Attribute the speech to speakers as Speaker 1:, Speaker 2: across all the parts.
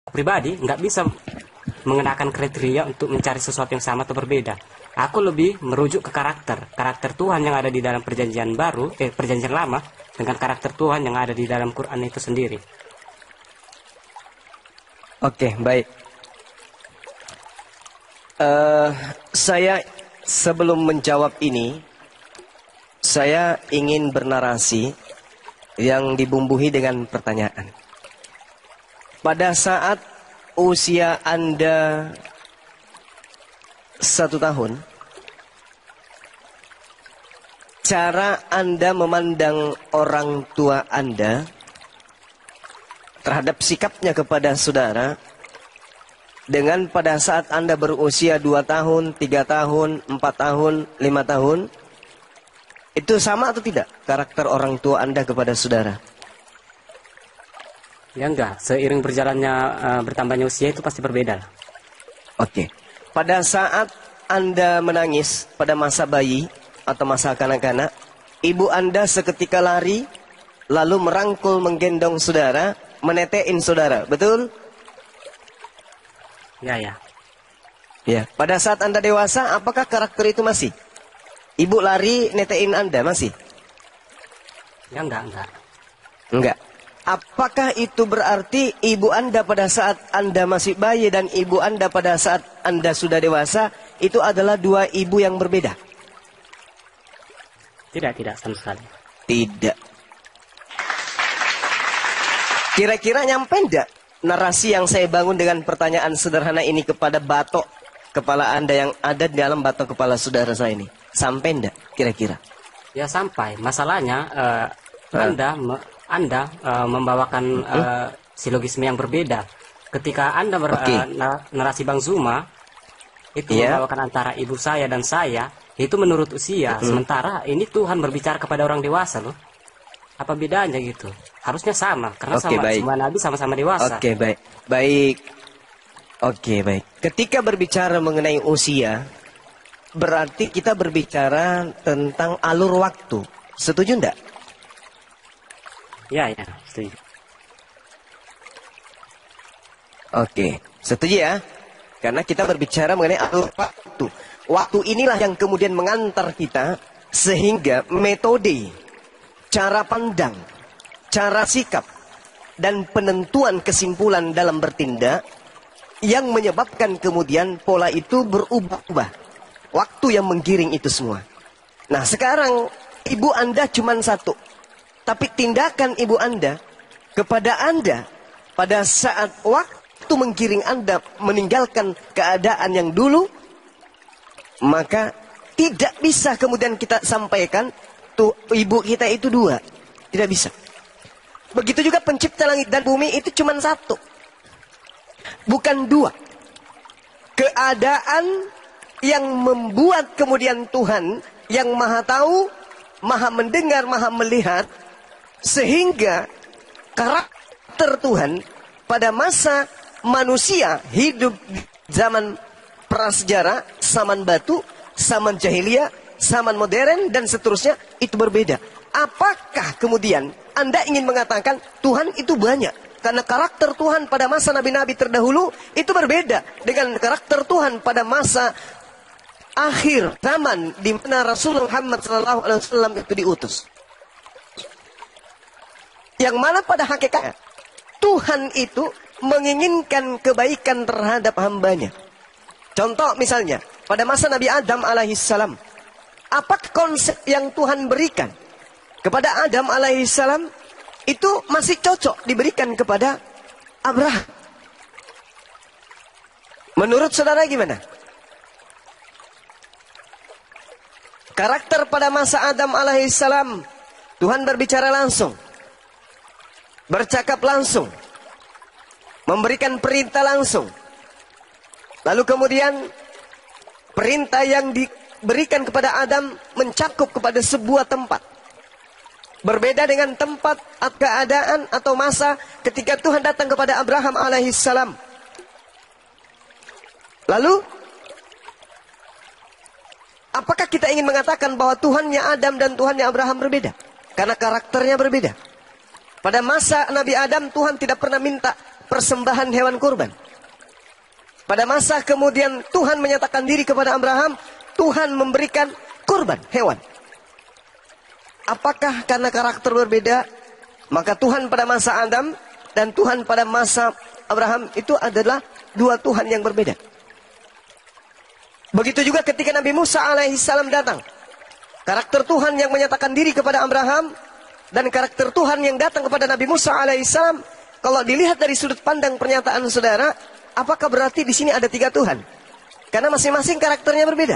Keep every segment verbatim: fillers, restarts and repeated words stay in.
Speaker 1: pribadi nggak bisa mengenakan kriteria untuk mencari sesuatu yang sama atau berbeda. Aku lebih merujuk ke karakter, karakter Tuhan yang ada di dalam perjanjian baru, eh perjanjian lama, dengan karakter Tuhan yang ada di dalam Quran itu sendiri.
Speaker 2: Oke, baik. Uh, saya sebelum menjawab ini, saya ingin bernarasi yang dibumbuhi dengan pertanyaan. Pada saat usia Anda satu tahun, cara Anda memandang orang tua Anda terhadap sikapnya kepada saudara, dengan pada saat Anda berusia dua tahun, tiga tahun, empat tahun, lima tahun, itu sama atau tidak karakter orang tua Anda kepada saudara?
Speaker 1: Ya enggak, seiring berjalannya uh, bertambahnya usia itu pasti berbeda.
Speaker 2: Oke. Pada saat Anda menangis pada masa bayi atau masa kanak-kanak, ibu Anda seketika lari lalu merangkul menggendong saudara, menetein saudara, betul?
Speaker 1: Ya, ya.
Speaker 2: Ya. Pada saat Anda dewasa, apakah karakter itu masih? Ibu lari netein Anda masih?
Speaker 1: Ya enggak, enggak.
Speaker 2: Enggak. Apakah itu berarti ibu Anda pada saat Anda masih bayi dan ibu Anda pada saat Anda sudah dewasa itu adalah dua ibu yang berbeda?
Speaker 1: Tidak, tidak sama sekali.
Speaker 2: Tidak. Kira-kira nyampe enggak narasi yang saya bangun dengan pertanyaan sederhana ini kepada batok kepala Anda yang ada di dalam batok kepala saudara saya ini? Sampai enggak kira-kira?
Speaker 1: Ya sampai. Masalahnya uh,
Speaker 2: Hah?
Speaker 1: Anda me- Anda uh, membawakan uh, silogisme yang berbeda. Ketika Anda ber,
Speaker 2: Oke.
Speaker 1: uh, na- narasi Bang Zuma itu
Speaker 2: Iya.
Speaker 1: membawakan antara ibu saya dan saya, itu menurut usia. Sementara ini Tuhan berbicara kepada orang dewasa loh. Apa bedanya gitu? Harusnya sama karena
Speaker 2: Oke,
Speaker 1: sama
Speaker 2: baik.
Speaker 1: semua nabi sama-sama dewasa.
Speaker 2: Oke, baik. Baik. Oke, baik. Ketika berbicara mengenai usia, berarti kita berbicara tentang alur waktu. Setuju enggak?
Speaker 1: Ya, ya, setuju.
Speaker 2: Oke, setuju ya? Karena kita berbicara mengenai alur waktu. Waktu inilah yang kemudian mengantar kita sehingga metode, cara pandang, cara sikap, dan penentuan kesimpulan dalam bertindak yang menyebabkan kemudian pola itu berubah-ubah. Waktu yang menggiring itu semua. Nah sekarang ibu Anda cuma satu. Tapi tindakan ibu Anda kepada Anda pada saat waktu menggiring Anda meninggalkan keadaan yang dulu, maka tidak bisa kemudian kita sampaikan tuh ibu kita itu dua. Tidak bisa. Begitu juga pencipta langit dan bumi itu cuma satu. Bukan dua. Keadaan yang membuat kemudian Tuhan yang maha tahu, maha mendengar, maha melihat, sehingga karakter Tuhan pada masa manusia hidup di zaman prasejarah, zaman batu, zaman jahiliyah, zaman modern, dan seterusnya, itu berbeda. Apakah kemudian Anda ingin mengatakan Tuhan itu banyak? Karena karakter Tuhan pada masa nabi-nabi terdahulu itu berbeda dengan karakter Tuhan pada masa akhir zaman di mana Rasulullah Muhammad shallallahu alaihi wasallam itu diutus. Yang mana pada hakikatnya Tuhan itu menginginkan kebaikan terhadap hambanya. Contoh misalnya pada masa Nabi Adam alaihissalam, apa konsep yang Tuhan berikan kepada Adam alaihissalam itu masih cocok diberikan kepada Abraham. Menurut saudara gimana? Karakter pada masa Adam alaihissalam, Tuhan berbicara langsung, bercakap langsung, memberikan perintah langsung. Lalu kemudian perintah yang diberikan kepada Adam mencakup kepada sebuah tempat. Berbeda dengan tempat, keadaan atau masa ketika Tuhan datang kepada Abraham alaihissalam. Lalu, apakah kita ingin mengatakan bahwa Tuhannya Adam dan Tuhannya Abraham berbeda? Karena karakternya berbeda. Pada masa Nabi Adam, Tuhan tidak pernah minta persembahan hewan kurban. Pada masa kemudian Tuhan menyatakan diri kepada Abraham, Tuhan memberikan kurban hewan. Apakah karena karakter berbeda? Maka Tuhan pada masa Adam dan Tuhan pada masa Abraham itu adalah dua Tuhan yang berbeda. Begitu juga ketika Nabi Musa alaihissalam datang. Karakter Tuhan yang menyatakan diri kepada Abraham dan karakter Tuhan yang datang kepada Nabi Musa alaihissalam, kalau dilihat dari sudut pandang pernyataan saudara, apakah berarti di sini ada tiga Tuhan? Karena masing-masing karakternya berbeda.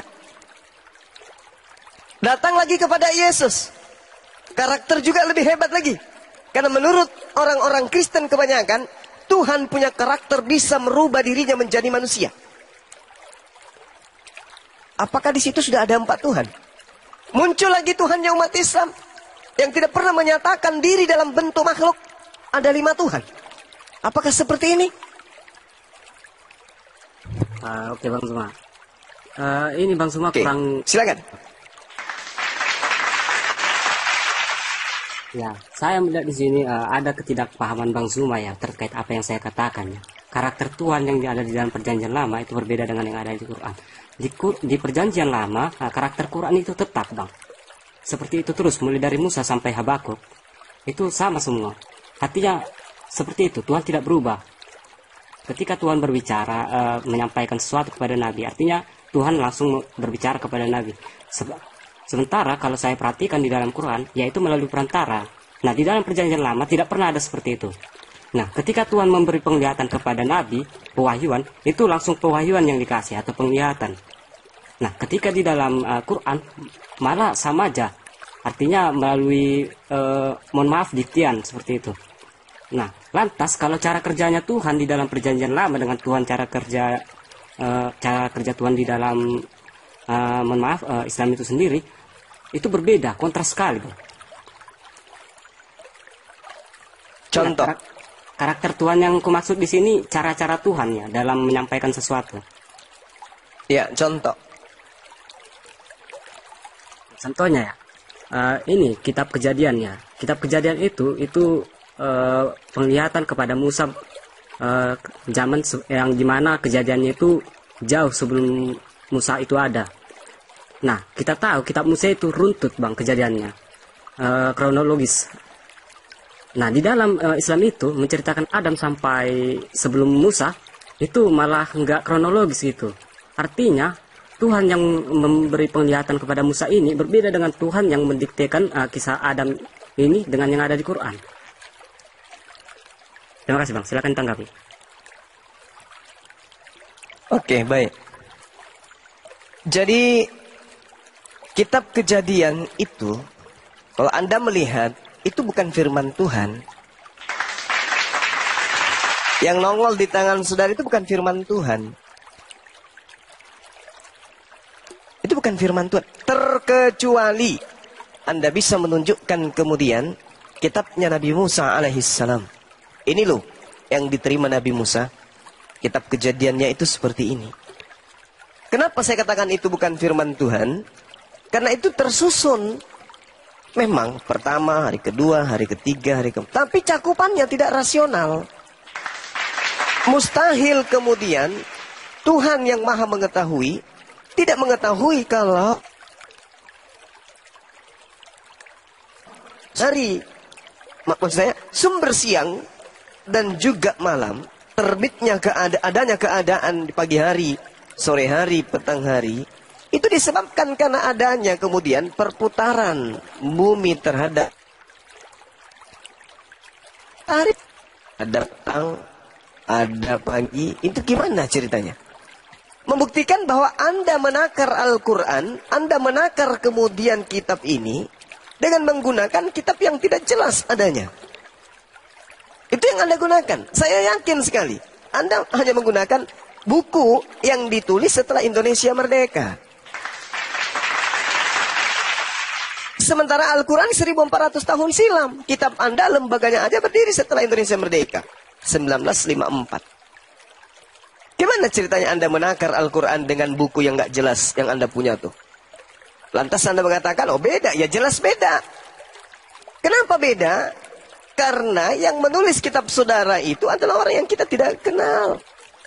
Speaker 2: Datang lagi kepada Yesus, karakter juga lebih hebat lagi. Karena menurut orang-orang Kristen kebanyakan, Tuhan punya karakter bisa merubah dirinya menjadi manusia. Apakah di situ sudah ada empat Tuhan? Muncul lagi Tuhannya umat Islam yang tidak pernah menyatakan diri dalam bentuk makhluk. Ada lima Tuhan. Apakah seperti ini?
Speaker 1: Uh, Oke okay, Bang Suma. Uh, ini Bang Suma
Speaker 2: okay.
Speaker 1: kurang.
Speaker 2: Silakan.
Speaker 1: Ya, saya melihat di sini uh, ada ketidakpahaman Bang Suma ya terkait apa yang saya katakan. Ya. Karakter Tuhan yang ada di dalam Perjanjian Lama itu berbeda dengan yang ada di Quran. Di, di Perjanjian Lama, uh, karakter Quran itu tetap, Bang. Seperti itu terus, mulai dari Musa sampai Habakuk. Itu sama semua. Artinya seperti itu, Tuhan tidak berubah. Ketika Tuhan berbicara, uh, menyampaikan sesuatu kepada Nabi, artinya Tuhan langsung berbicara kepada Nabi. Sebab Sementara kalau saya perhatikan di dalam Quran, yaitu melalui perantara. Nah, di dalam Perjanjian Lama tidak pernah ada seperti itu. Nah, ketika Tuhan memberi penglihatan kepada Nabi, pewahyuan, itu langsung pewahyuan yang dikasih atau penglihatan. Nah, ketika di dalam uh, Quran, malah sama aja. Artinya melalui, uh, mohon maaf, diktian, seperti itu. Nah, lantas kalau cara kerjanya Tuhan di dalam Perjanjian Lama dengan Tuhan cara kerja, uh, cara kerja Tuhan di dalam Uh, mohon maaf, uh, Islam itu sendiri itu berbeda, kontras sekali, Bang.
Speaker 2: Contoh
Speaker 1: Nah, karakter, karakter Tuhan yang kumaksud di sini cara-cara Tuhan ya dalam menyampaikan sesuatu.
Speaker 2: Ya, contoh.
Speaker 1: Contohnya ya, uh, ini kitab Kejadian ya. Kitab Kejadian itu itu uh, penglihatan kepada Musa uh, zaman yang dimana kejadiannya itu jauh sebelum Musa itu ada. Nah, kita tahu kitab Musa itu runtut, Bang, kejadiannya. E, kronologis. Nah, di dalam e, Islam itu menceritakan Adam sampai sebelum Musa itu malah enggak kronologis gitu. Artinya, Tuhan yang memberi penglihatan kepada Musa ini berbeda dengan Tuhan yang mendiktekan e, kisah Adam ini dengan yang ada di Quran. Terima kasih, Bang. Silakan tanggapi.
Speaker 2: Oke, baik. Jadi kitab Kejadian itu, kalau Anda melihat, itu bukan firman Tuhan. Yang nongol di tangan saudara itu bukan firman Tuhan. Itu bukan firman Tuhan. Terkecuali Anda bisa menunjukkan kemudian kitabnya Nabi Musa alaihissalam. Ini loh yang diterima Nabi Musa. Kitab Kejadiannya itu seperti ini. Kenapa saya katakan itu bukan firman Tuhan? Karena itu tersusun. Memang pertama, hari kedua, hari ketiga, hari keempat. Tapi cakupannya tidak rasional. Mustahil kemudian Tuhan yang maha mengetahui tidak mengetahui kalau hari, maksud saya, sumber siang dan juga malam, terbitnya keada adanya keadaan di pagi hari, sore hari, petang hari, itu disebabkan karena adanya kemudian perputaran bumi terhadap hari. Ada petang, ada pagi. Itu gimana ceritanya? Membuktikan bahwa Anda menakar Al-Quran, Anda menakar kemudian kitab ini dengan menggunakan kitab yang tidak jelas adanya. Itu yang Anda gunakan. Saya yakin sekali Anda hanya menggunakan buku yang ditulis setelah Indonesia merdeka. Sementara Al-Quran seribu empat ratus tahun silam. Kitab Anda, lembaganya aja berdiri setelah Indonesia merdeka. seribu sembilan ratus lima puluh empat. Gimana ceritanya Anda menakar Al-Quran dengan buku yang gak jelas yang Anda punya tuh? Lantas Anda mengatakan, oh beda. Ya jelas beda. Kenapa beda? Karena yang menulis kitab saudara itu adalah orang yang kita tidak kenal.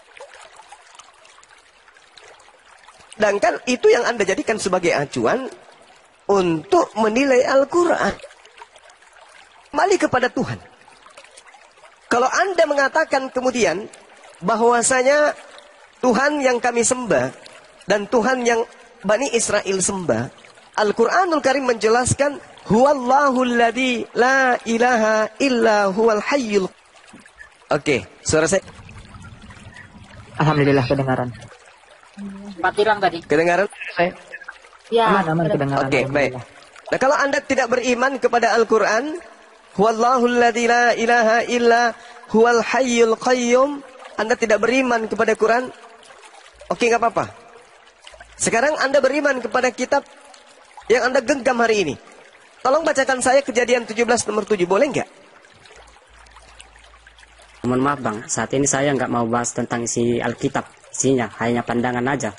Speaker 2: Sedangkan itu yang Anda jadikan sebagai acuan untuk menilai Al-Quran. Kembali kepada Tuhan. Kalau Anda mengatakan kemudian bahwasanya Tuhan yang kami sembah dan Tuhan yang Bani Israel sembah, Al-Quranul Karim menjelaskan Huwallahu alladzi la ilaha illa huwal hayyul. Oke, suara saya.
Speaker 3: Alhamdulillah kedengaran.
Speaker 4: Patiran tadi.
Speaker 2: Kedengaran saya?
Speaker 4: Ya.
Speaker 3: Aman, aman kedengaran.
Speaker 2: Oke, baik. Nah, kalau Anda tidak beriman kepada Al-Quran, Huwallahu alladzi la ilaha illa huwal hayyul qayyum, Anda tidak beriman kepada Quran, oke, nggak apa-apa. Sekarang Anda beriman kepada kitab yang Anda genggam hari ini. Tolong bacakan saya Kejadian tujuh belas nomor tujuh, boleh nggak?
Speaker 1: Mohon maaf bang, saat ini saya nggak mau bahas tentang isi Alkitab. Isinya hanya pandangan aja.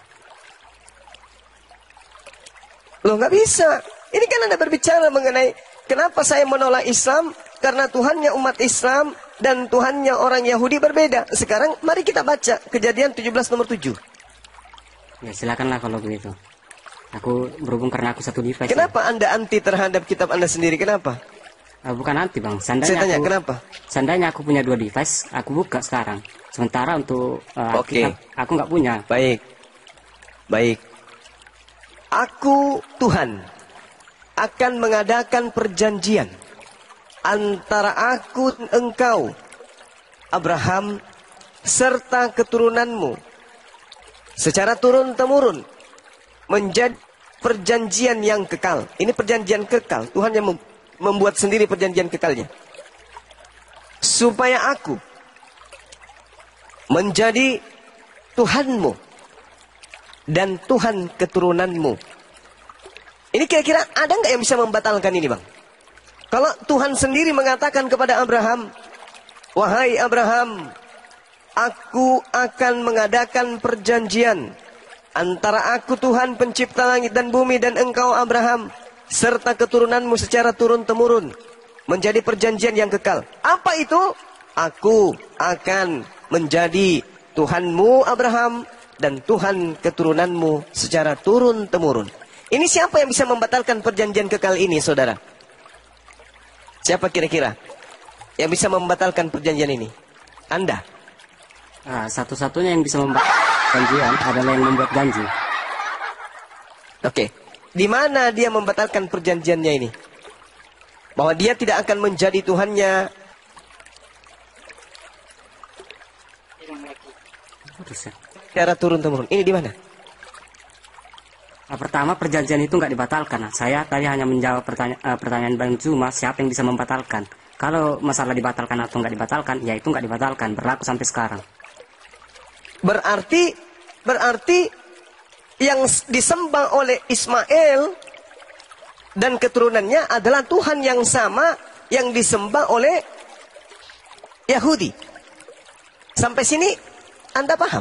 Speaker 2: Loh, nggak bisa. Ini kan Anda berbicara mengenai kenapa saya menolak Islam, karena Tuhannya umat Islam dan Tuhannya orang Yahudi berbeda. Sekarang mari kita baca Kejadian tujuh belas nomor tujuh.
Speaker 1: Ya silakanlah kalau begitu. Aku berhubung karena aku satu device.
Speaker 2: Kenapa ya? Anda anti terhadap kitab Anda sendiri? Kenapa?
Speaker 1: Uh, bukan anti bang. Seandainya
Speaker 2: Saya tanya
Speaker 1: aku,
Speaker 2: kenapa?
Speaker 1: Seandainya aku punya dua device, aku buka sekarang. Sementara untuk uh,
Speaker 2: Oke.
Speaker 1: kitab, aku nggak punya.
Speaker 2: Baik. Baik. Aku Tuhan akan mengadakan perjanjian antara aku dan engkau, Abraham, serta keturunanmu secara turun-temurun, menjadi perjanjian yang kekal. Ini perjanjian kekal. Tuhan yang membuat sendiri perjanjian kekalnya. Supaya aku menjadi Tuhanmu dan Tuhan keturunanmu. Ini kira-kira ada nggak yang bisa membatalkan ini, bang? Kalau Tuhan sendiri mengatakan kepada Abraham, wahai Abraham, aku akan mengadakan perjanjian antara aku Tuhan pencipta langit dan bumi dan engkau Abraham serta keturunanmu secara turun-temurun menjadi perjanjian yang kekal. Apa itu? Aku akan menjadi Tuhanmu Abraham dan Tuhan keturunanmu secara turun-temurun. Ini siapa yang bisa membatalkan perjanjian kekal ini, saudara? Siapa kira-kira yang bisa membatalkan perjanjian ini? Anda?
Speaker 1: Uh, satu-satunya yang bisa membatalkan perjanjian adalah yang membuat janji.
Speaker 2: Oke, di mana dia membatalkan perjanjiannya ini? Bahwa dia tidak akan menjadi Tuhannya. Secara turun-temurun. Ini di mana?
Speaker 1: Nah, pertama perjanjian itu nggak dibatalkan. Nah, saya tadi hanya menjawab pertanya uh, pertanyaan Bang Zuma, siapa yang bisa membatalkan? Kalau masalah dibatalkan atau nggak dibatalkan, ya itu nggak dibatalkan, berlaku sampai sekarang.
Speaker 2: Berarti, berarti yang disembah oleh Ismail dan keturunannya adalah Tuhan yang sama yang disembah oleh Yahudi. Sampai sini Anda paham?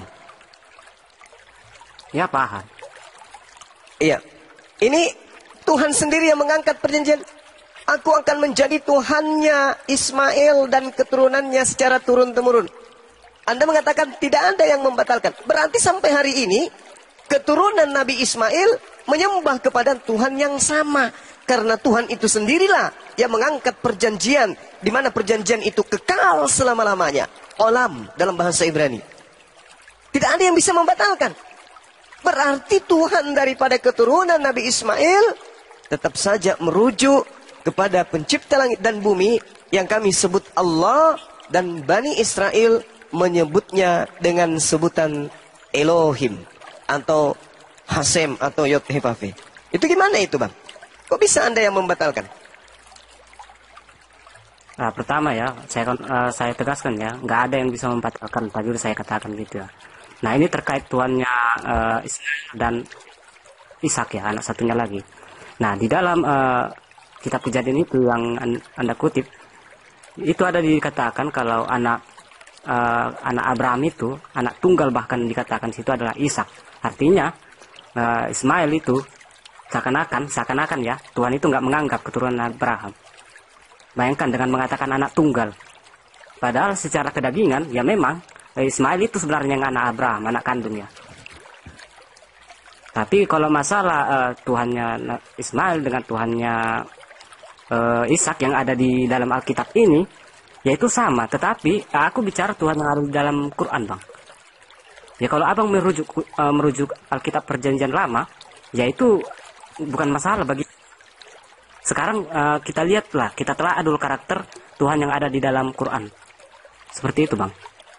Speaker 1: Ya paham.
Speaker 2: Iya. Ini Tuhan sendiri yang mengangkat perjanjian. Aku akan menjadi Tuhannya Ismail dan keturunannya secara turun-temurun. Anda mengatakan tidak ada yang membatalkan. Berarti sampai hari ini keturunan Nabi Ismail menyembah kepada Tuhan yang sama. Karena Tuhan itu sendirilah yang mengangkat perjanjian. Di mana perjanjian itu kekal selama-lamanya. Olam dalam bahasa Ibrani. Tidak ada yang bisa membatalkan. Berarti Tuhan daripada keturunan Nabi Ismail tetap saja merujuk kepada pencipta langit dan bumi yang kami sebut Allah, dan Bani Israel menyebutnya dengan sebutan Elohim atau Hasem atau Yod He Vav He. Itu gimana itu, bang? Kok bisa Anda yang membatalkan?
Speaker 1: Nah, pertama ya, saya uh, saya tegaskan ya, nggak ada yang bisa membatalkan. Tadi saya katakan gitu ya. Nah, ini terkait tuannya uh, Ismail dan Ishak ya, anak satunya lagi. Nah, di dalam uh, kitab Kejadian itu yang Anda kutip, itu ada dikatakan kalau anak uh, anak Abraham itu, anak tunggal bahkan dikatakan situ adalah Ishak. Artinya uh, Ismail itu seakan-akan, seakan-akan ya, Tuhan itu nggak menganggap keturunan Abraham. Bayangkan dengan mengatakan anak tunggal. Padahal secara kedagingan, ya memang Ismail itu sebenarnya yang anak Abraham, anak kandungnya. Tapi kalau masalah uh, Tuhannya Ismail dengan Tuhannya uh, Ishak yang ada di dalam Alkitab ini, yaitu sama. Tetapi uh, aku bicara Tuhan yang ada di dalam Quran, Bang. Ya kalau abang merujuk uh, merujuk Alkitab Perjanjian Lama, yaitu bukan masalah bagi. Sekarang uh, kita lihatlah, kita telah adul karakter Tuhan yang ada di dalam Quran. Seperti itu, Bang.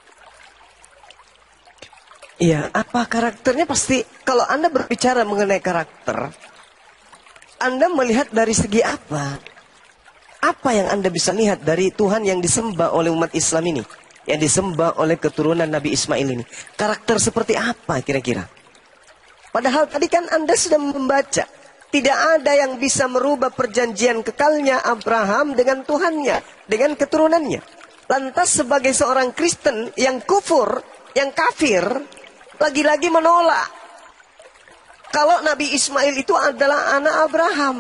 Speaker 2: Iya, apa karakternya pasti kalau Anda berbicara mengenai karakter, Anda melihat dari segi apa? Apa yang Anda bisa lihat dari Tuhan yang disembah oleh umat Islam ini? Yang disembah oleh keturunan Nabi Ismail ini. Karakter seperti apa kira-kira? Padahal tadi kan Anda sudah membaca. Tidak ada yang bisa merubah perjanjian kekalnya Abraham dengan Tuhannya. Dengan keturunannya. Lantas sebagai seorang Kristen yang kufur, yang kafir, lagi-lagi menolak kalau Nabi Ismail itu adalah anak Abraham.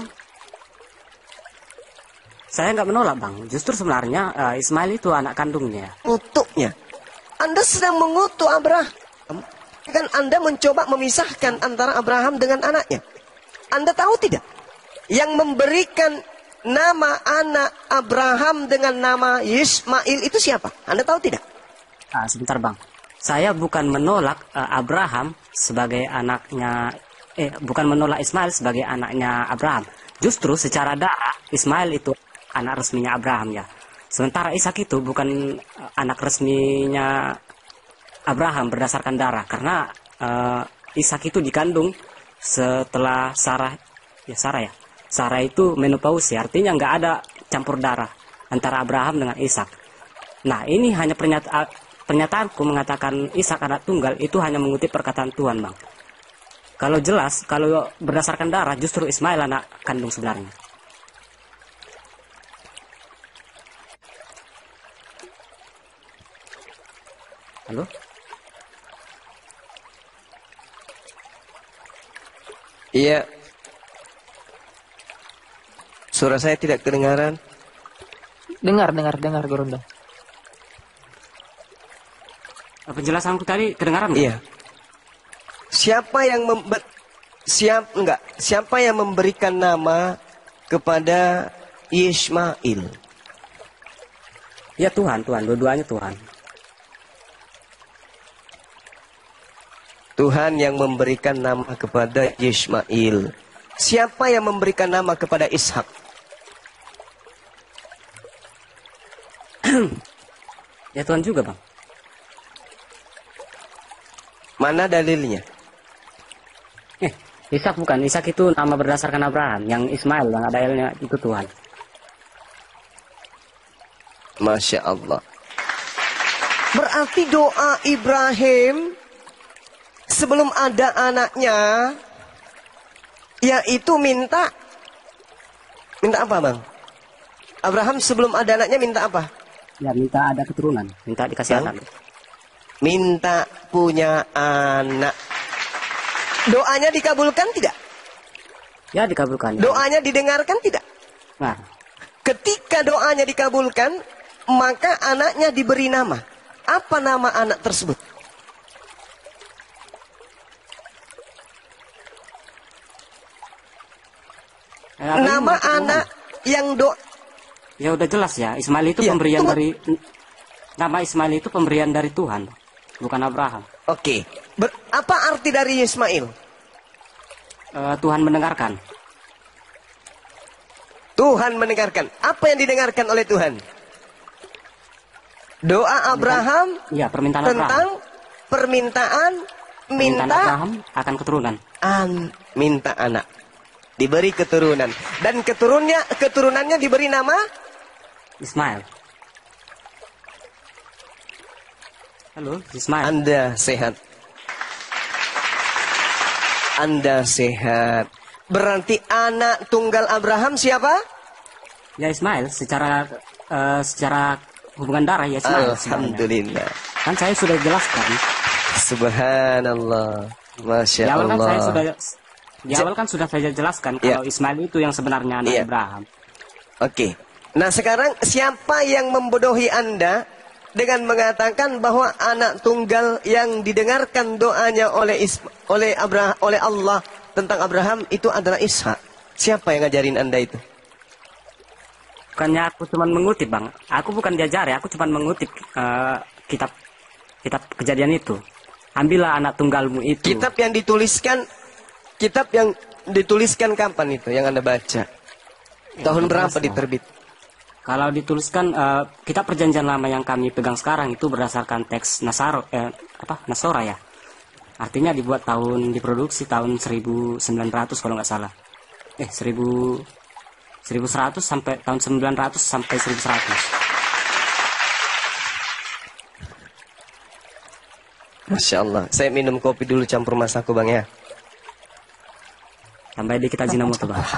Speaker 1: Saya nggak menolak, Bang. Justru sebenarnya uh, Ismail itu anak kandungnya.
Speaker 2: Kutuknya. Anda sedang mengutuk Abraham. Kan Anda mencoba memisahkan antara Abraham dengan anaknya. Anda tahu tidak? Yang memberikan nama anak Abraham dengan nama Ismail itu siapa? Anda tahu tidak?
Speaker 1: Ah, sebentar, Bang. Saya bukan menolak uh, Abraham sebagai anaknya, eh bukan menolak Ismail sebagai anaknya Abraham. Justru secara darah Ismail itu anak resminya Abraham ya. Sementara Ishak itu bukan uh, anak resminya Abraham berdasarkan darah, karena uh, Ishak itu dikandung setelah Sarah, ya Sarah ya. Sarah itu menopause, artinya nggak ada campur darah antara Abraham dengan Ishak. Nah ini hanya pernyataan. Pernyataanku mengatakan Ishak anak tunggal itu hanya mengutip perkataan Tuhan, Bang. Kalau jelas, kalau berdasarkan darah, justru Ismail anak kandung sebenarnya. Halo?
Speaker 2: Iya. Suara saya tidak kedengaran.
Speaker 4: Dengar, dengar, dengar, Gurunda.
Speaker 1: Penjelasanku tadi kedengaran?
Speaker 2: Iya. Siapa yang membe siap enggak? Siapa yang memberikan nama kepada Ismail?
Speaker 1: Ya Tuhan, Tuhan, dua-duanya Tuhan.
Speaker 2: Tuhan yang memberikan nama kepada Ismail. Siapa yang memberikan nama kepada Ishak?
Speaker 1: Ya Tuhan juga, Bang.
Speaker 2: Mana dalilnya?
Speaker 1: Eh, Ishak bukan. Ishak itu nama berdasarkan Abraham. Yang Ismail, yang ada ilnya itu Tuhan.
Speaker 2: Masya Allah. Berarti doa Ibrahim sebelum ada anaknya, yaitu minta, minta apa, Bang? Abraham sebelum ada anaknya minta apa?
Speaker 1: Ya, minta ada keturunan. Minta dikasih anak.
Speaker 2: Minta punya anak. Doanya dikabulkan tidak?
Speaker 1: Ya, dikabulkan.
Speaker 2: Doanya didengarkan tidak?
Speaker 1: Nah,
Speaker 2: ketika doanya dikabulkan, maka anaknya diberi nama. Apa nama anak tersebut?
Speaker 1: eh,
Speaker 2: Nama anak yang do
Speaker 1: ya udah jelas ya. Ismail itu
Speaker 2: Ya,
Speaker 1: pemberian
Speaker 2: tunggu.
Speaker 1: dari nama Ismail itu pemberian dari Tuhan, bukan Abraham.
Speaker 2: Oke. Ber- apa arti dari Ismail?
Speaker 1: Eh, Tuhan mendengarkan.
Speaker 2: Tuhan mendengarkan. Apa yang didengarkan oleh Tuhan? Doa Abraham
Speaker 1: Ya, permintaan
Speaker 2: tentang
Speaker 1: Abraham.
Speaker 2: permintaan
Speaker 1: Permintaan
Speaker 2: minta
Speaker 1: Abraham akan keturunan.
Speaker 2: an minta anak. Diberi keturunan. Dan keturunnya keturunannya diberi nama
Speaker 1: Ismail. Halo, Ismail.
Speaker 2: Anda sehat. Anda sehat. Berarti anak tunggal Abraham siapa?
Speaker 1: Ya Ismail, secara eh, secara hubungan darah ya Ismail sebenarnya.
Speaker 2: Alhamdulillah.
Speaker 1: Kan saya sudah jelaskan.
Speaker 2: Subhanallah. Masya
Speaker 1: Di awal kan
Speaker 2: Allah.
Speaker 1: saya sudah di awal kan sudah saya jelaskan
Speaker 2: Ya.
Speaker 1: kalau Ismail itu yang sebenarnya anak
Speaker 2: Iya.
Speaker 1: Abraham.
Speaker 2: Oke. Nah sekarang siapa yang membodohi Anda dengan mengatakan bahwa anak tunggal yang didengarkan doanya oleh Isma, oleh Abraham, oleh Allah tentang Abraham itu adalah Ishak? Siapa yang ngajarin Anda itu?
Speaker 1: Bukannya aku cuma mengutip, Bang. Aku bukan diajari, aku cuma mengutip uh, kitab kitab kejadian itu. Ambillah anak tunggalmu itu.
Speaker 2: Kitab yang dituliskan, kitab yang dituliskan kapan itu yang Anda baca? Tahun
Speaker 1: Ya,
Speaker 2: berapa
Speaker 1: jelas,
Speaker 2: diterbit?
Speaker 1: Kalau dituliskan uh, kitab perjanjian lama yang kami pegang sekarang itu berdasarkan teks Nasaro, eh, apa Nasora ya. Artinya dibuat tahun, diproduksi tahun seribu sembilan ratus kalau nggak salah. Eh seribu seratus sampai tahun sembilan ratus sampai seribu seratus.
Speaker 2: Masya Allah. Saya minum kopi dulu campur masaku Bang ya.
Speaker 1: Sampai di kita Ajinomoto, Bang.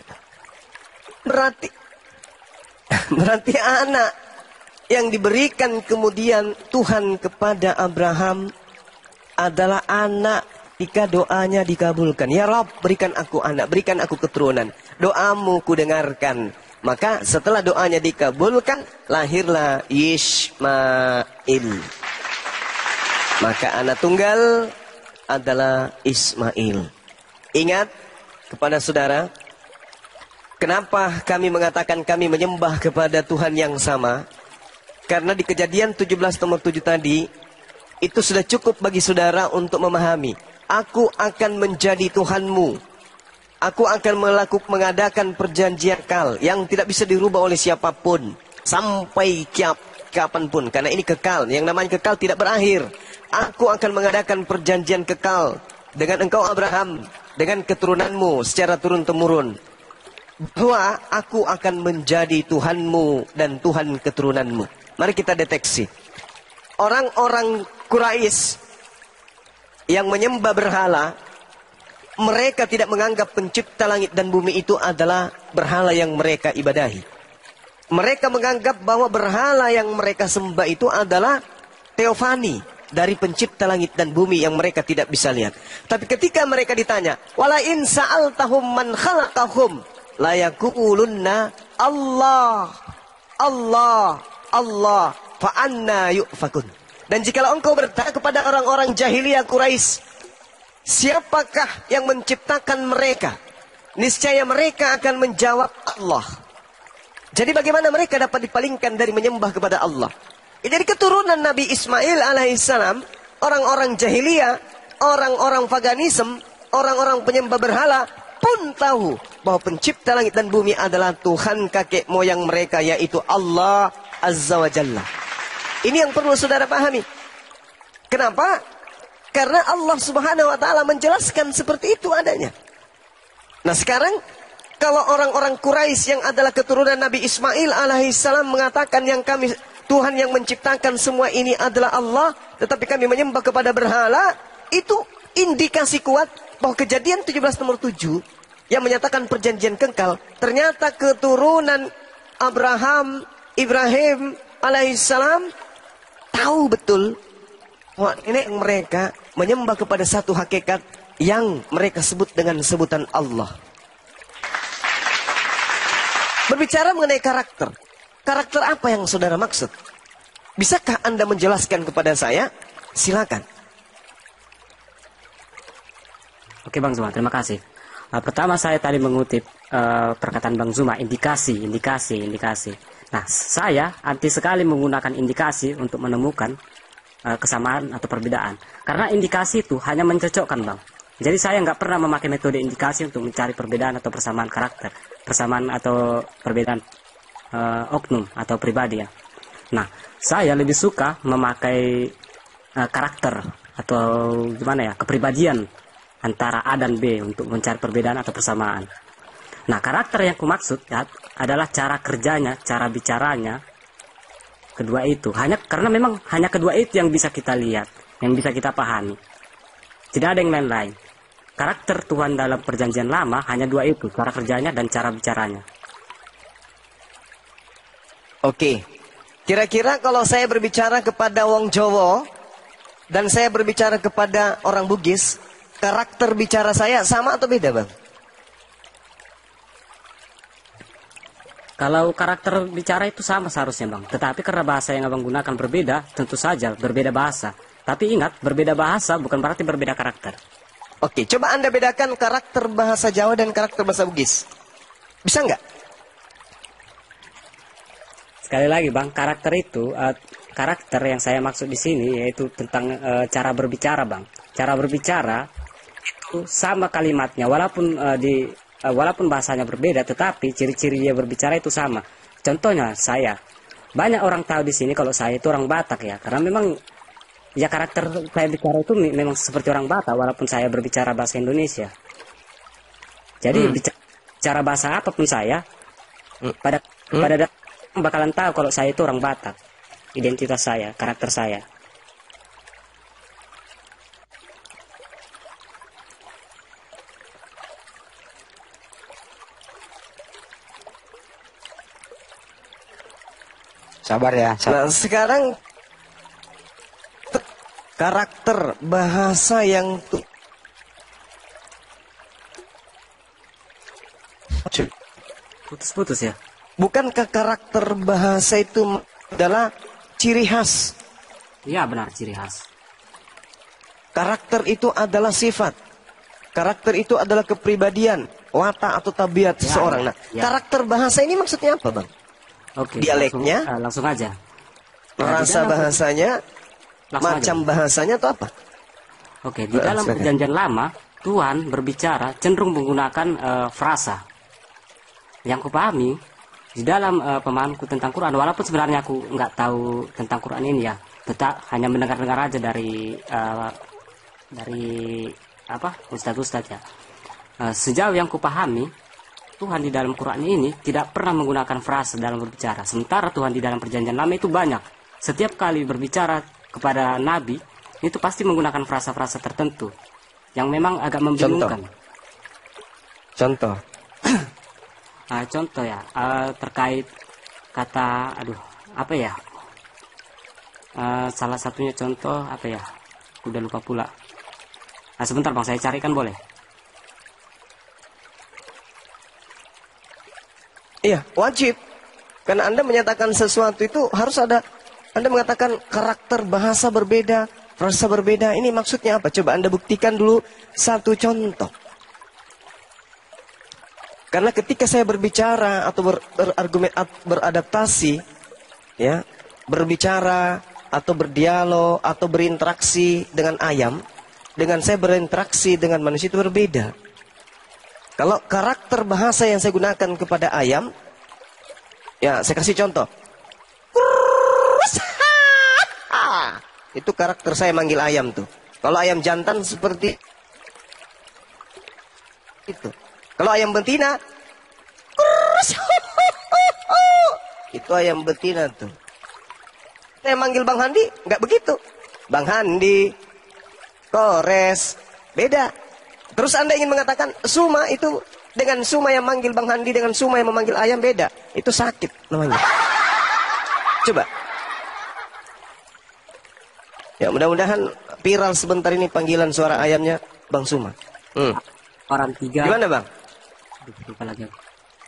Speaker 2: Berarti berarti anak yang diberikan kemudian Tuhan kepada Abraham adalah anak jika doanya dikabulkan. Ya Rabb, berikan aku anak, berikan aku keturunan. Doamu ku dengarkan. Maka setelah doanya dikabulkan, lahirlah Ismail. Maka anak tunggal adalah Ismail. Ingat kepada saudara, kenapa kami mengatakan kami menyembah kepada Tuhan yang sama? Karena di Kejadian tujuh belas nomor tujuh tadi, itu sudah cukup bagi saudara untuk memahami. Aku akan menjadi Tuhanmu. Aku akan melakukan mengadakan perjanjian kekal yang tidak bisa dirubah oleh siapapun sampai kiap kapanpun. Karena ini kekal. Yang namanya kekal tidak berakhir. Aku akan mengadakan perjanjian kekal dengan engkau Abraham, dengan keturunanmu secara turun-temurun. Bahwa aku akan menjadi Tuhanmu dan Tuhan keturunanmu. Mari kita deteksi. Orang-orang Quraisy yang menyembah berhala, mereka tidak menganggap pencipta langit dan bumi itu adalah berhala yang mereka ibadahi. Mereka menganggap bahwa berhala yang mereka sembah itu adalah teofani dari pencipta langit dan bumi yang mereka tidak bisa lihat. Tapi ketika mereka ditanya, wala in sa'altahum man khalaqahum la yaqulunna Allah, Allah, Allah, fa anna yufakun. Dan jikalau engkau bertanya kepada orang-orang jahiliyah Quraisy, siapakah yang menciptakan mereka? Niscaya mereka akan menjawab Allah. Jadi bagaimana mereka dapat dipalingkan dari menyembah kepada Allah? Ya, dari keturunan Nabi Ismail alaihissalam, orang-orang jahiliyah, orang-orang paganisme, orang-orang penyembah berhala pun tahu bahwa pencipta langit dan bumi adalah Tuhan kakek moyang mereka, yaitu Allah Azza wa Jalla. Ini yang perlu saudara pahami. Kenapa? Karena Allah Subhanahu wa Ta'ala menjelaskan seperti itu adanya. Nah sekarang, kalau orang-orang Quraisy yang adalah keturunan Nabi Ismail alaihissalam mengatakan yang kami Tuhan yang menciptakan semua ini adalah Allah, tetapi kami menyembah kepada berhala, itu indikasi kuat bahwa Kejadian tujuh belas nomor tujuh yang menyatakan perjanjian kekal, ternyata keturunan Abraham, Ibrahim alaihissalam tahu betul bahwa nenek mereka menyembah kepada satu hakikat yang mereka sebut dengan sebutan Allah. Berbicara mengenai karakter, karakter apa yang saudara maksud? Bisakah Anda menjelaskan kepada saya? Silakan.
Speaker 1: Oke Bang Zuma, terima kasih. Uh, pertama saya tadi mengutip uh, perkataan Bang Zuma, indikasi, indikasi, indikasi. Nah, saya anti sekali menggunakan indikasi untuk menemukan uh, kesamaan atau perbedaan. Karena indikasi itu hanya mencocokkan, Bang. Jadi saya nggak pernah memakai metode indikasi untuk mencari perbedaan atau persamaan karakter, persamaan atau perbedaan uh, oknum atau pribadi ya. Nah, saya lebih suka memakai uh, karakter atau gimana ya, kepribadian antara A dan B untuk mencari perbedaan atau persamaan. Nah, karakter yang kumaksud ya, adalah cara kerjanya, cara bicaranya, kedua itu. Hanya karena memang hanya kedua itu yang bisa kita lihat, yang bisa kita pahami. Tidak ada yang lain-lain. Karakter Tuhan dalam perjanjian lama hanya dua itu, cara kerjanya dan cara bicaranya.
Speaker 2: Oke, kira-kira kalau saya berbicara kepada wong Jawa dan saya berbicara kepada orang Bugis, karakter bicara saya sama atau beda, Bang?
Speaker 1: Kalau karakter bicara itu sama seharusnya bang, tetapi karena bahasa yang abang gunakan berbeda, tentu saja berbeda bahasa. Tapi ingat, berbeda bahasa bukan berarti berbeda karakter.
Speaker 2: Oke, coba Anda bedakan karakter bahasa Jawa dan karakter bahasa Bugis. Bisa nggak?
Speaker 1: Sekali lagi bang, karakter itu, uh, karakter yang saya maksud di sini yaitu tentang uh, cara berbicara bang. Cara berbicara itu sama kalimatnya, walaupun uh, di uh, walaupun bahasanya berbeda, tetapi ciri-ciri dia berbicara itu sama. Contohnya saya, banyak orang tahu di sini kalau saya itu orang Batak ya, karena memang ya karakter saya bicara itu memang seperti orang Batak, walaupun saya berbicara bahasa Indonesia. Jadi hmm. bicara bahasa apapun saya, hmm. pada hmm. pada bakalan tahu kalau saya itu orang Batak, identitas saya, karakter saya.
Speaker 3: Sabar ya. Sabar.
Speaker 2: Nah, sekarang karakter bahasa yang tuh
Speaker 1: Putus-putus ya.
Speaker 2: bukankah karakter bahasa itu adalah ciri khas?
Speaker 1: Iya benar, ciri khas.
Speaker 2: Karakter itu adalah sifat. Karakter itu adalah kepribadian, watak atau tabiat
Speaker 1: Ya,
Speaker 2: seseorang.
Speaker 1: ya,
Speaker 2: Nah,
Speaker 1: ya.
Speaker 2: karakter bahasa ini maksudnya apa, Bang?
Speaker 1: Oke.
Speaker 2: Dialeknya?
Speaker 1: Langsung, uh, langsung aja. Nah, di
Speaker 2: Rasa
Speaker 1: dalam-
Speaker 2: bahasanya,
Speaker 1: langsung
Speaker 2: macam
Speaker 1: aja.
Speaker 2: bahasanya atau apa?
Speaker 1: Oke, di
Speaker 2: Eh,
Speaker 1: dalam
Speaker 2: silakan.
Speaker 1: perjanjian lama, Tuhan berbicara cenderung menggunakan uh, frasa. Yang kupahami di dalam uh, pemahamanku tentang Quran, walaupun sebenarnya aku nggak tahu tentang Quran ini ya, tetap hanya mendengar-dengar aja dari uh, dari apa ustadz-ustadz ya. Uh, sejauh yang kupahami, Tuhan di dalam Quran ini tidak pernah menggunakan frasa dalam berbicara. Sementara Tuhan di dalam perjanjian lama itu banyak. Setiap kali berbicara kepada Nabi, itu pasti menggunakan frasa-frasa tertentu yang memang agak membingungkan.
Speaker 2: Contoh.
Speaker 1: Nah, contoh ya, uh, terkait kata, aduh, apa ya? Uh, salah satunya contoh apa ya? Udah lupa pula. Nah, sebentar bang, saya carikan boleh?
Speaker 2: Iya, wajib. Karena Anda menyatakan sesuatu itu harus ada. Anda mengatakan karakter bahasa berbeda, frasa berbeda. Ini maksudnya apa? Coba Anda buktikan dulu satu contoh. Karena ketika saya berbicara atau ber, berargumen, beradaptasi, ya, berbicara atau berdialog atau berinteraksi dengan ayam, dengan saya berinteraksi dengan manusia itu berbeda. Kalau karakter bahasa yang saya gunakan kepada ayam, ya saya kasih contoh. Itu karakter saya manggil ayam tuh. Kalau ayam jantan seperti itu. Kalau ayam betina, itu ayam betina tuh. Saya manggil Bang Handi, nggak begitu. Bang Handi, Kores, beda. Terus Anda ingin mengatakan Suma itu dengan Suma yang manggil Bang Handi dengan Suma yang memanggil ayam beda. Itu sakit namanya. Coba. Ya mudah-mudahan viral sebentar ini panggilan suara ayamnya Bang Suma. Hmm.
Speaker 1: Orang tiga.
Speaker 2: Gimana Bang?
Speaker 1: Aduh, lupa lagi aku.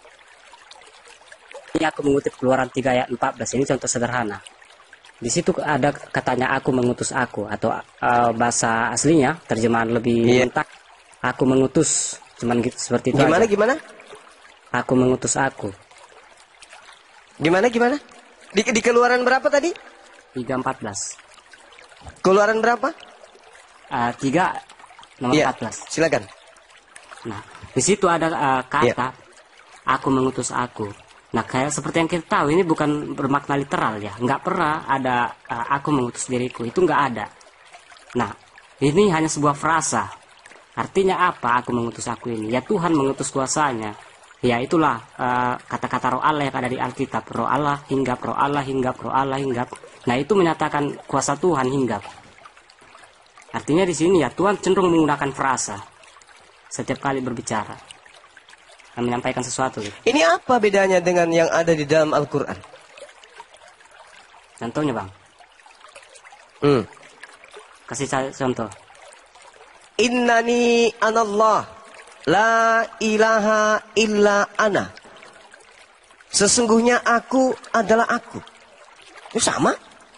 Speaker 1: Ini aku mengutip Keluaran tiga ayat empat belas. Ini contoh sederhana. Di situ ada katanya aku mengutus aku, atau uh, bahasa aslinya terjemahan lebih
Speaker 2: Iya.
Speaker 1: mentah. Aku mengutus, cuman gitu seperti itu
Speaker 2: Gimana
Speaker 1: aja.
Speaker 2: gimana?
Speaker 1: Aku mengutus aku.
Speaker 2: Gimana gimana? Di, di keluaran berapa tadi?
Speaker 1: tiga empat belas.
Speaker 2: Keluaran berapa?
Speaker 1: Uh, tiga nomor
Speaker 2: Iya.
Speaker 1: empat belas.
Speaker 2: Silakan.
Speaker 1: Nah, di situ ada uh, kata aku mengutus aku. Nah, kayak seperti yang kita tahu ini bukan bermakna literal ya. Nggak pernah ada uh, aku mengutus diriku. Itu nggak ada. Nah, ini hanya sebuah frasa. Artinya apa aku mengutus aku ini? Ya Tuhan mengutus kuasanya. Ya itulah uh, kata-kata roh Allah yang ada di Alkitab. Roh Allah hinggap, roh Allah hinggap, roh Allah hinggap. Nah, itu menyatakan kuasa Tuhan hinggap. Artinya di sini ya Tuhan cenderung menggunakan frasa setiap kali berbicara dan menyampaikan sesuatu gitu.
Speaker 2: Ini apa bedanya dengan yang ada di dalam Al-Quran?
Speaker 1: Contohnya bang,
Speaker 2: Hmm.
Speaker 1: kasih saya contoh.
Speaker 2: Innani anallah la ilaha illa ana. Sesungguhnya aku adalah aku. Itu sama.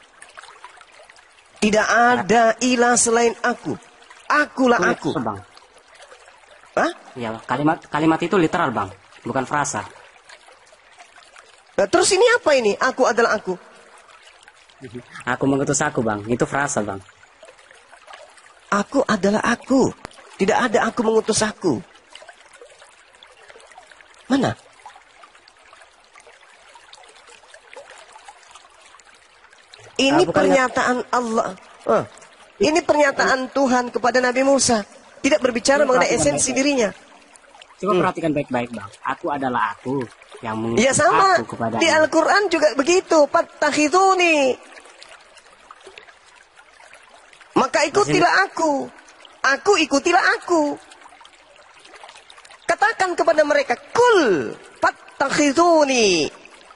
Speaker 2: Tidak ada ilah selain aku. Akulah
Speaker 1: Itu
Speaker 2: aku.
Speaker 1: literal, Bang.
Speaker 2: Hah?
Speaker 1: Ya, kalimat kalimat itu literal, Bang, bukan frasa.
Speaker 2: Nah, terus ini apa ini? Aku adalah aku.
Speaker 1: Aku mengutus aku, Bang. Itu frasa, Bang.
Speaker 2: Aku adalah aku. Tidak ada aku mengutus aku. Mana? Ini
Speaker 1: Ah, bukannya-
Speaker 2: pernyataan Allah. Ah, ini pernyataan Tuhan kepada Nabi Musa. Tidak berbicara
Speaker 1: Ini
Speaker 2: mengenai
Speaker 1: perhatikan
Speaker 2: esensi
Speaker 1: baik-baik.
Speaker 2: dirinya.
Speaker 1: Coba perhatikan baik-baik, Bang. Aku adalah aku yang mengutus
Speaker 2: Ya sama.
Speaker 1: aku kepada
Speaker 2: Di Al-Quran juga begitu. Fattakhiduni. Maka ikutilah aku. Aku ikutilah aku. Katakan kepada mereka. Kul. Fattakhiduni.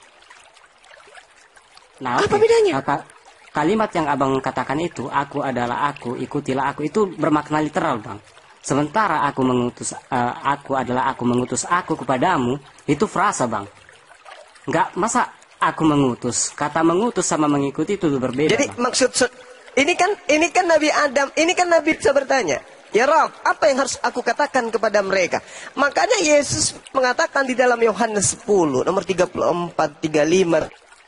Speaker 1: Nah,
Speaker 2: Apa
Speaker 1: oke.
Speaker 2: bedanya?
Speaker 1: Kata- kalimat yang abang katakan itu, aku adalah aku, ikutilah aku, itu bermakna literal, Bang. Sementara aku mengutus, eh, aku adalah aku mengutus aku kepadamu, itu frasa, Bang. Enggak, masa aku mengutus? Kata mengutus sama mengikuti itu berbeda,
Speaker 2: Jadi
Speaker 1: Bang.
Speaker 2: maksud ini kan ini kan Nabi Adam, ini kan Nabi bisa bertanya, ya Rob, apa yang harus aku katakan kepada mereka? Makanya Yesus mengatakan di dalam Yohanes sepuluh nomor tiga puluh empat tiga puluh lima,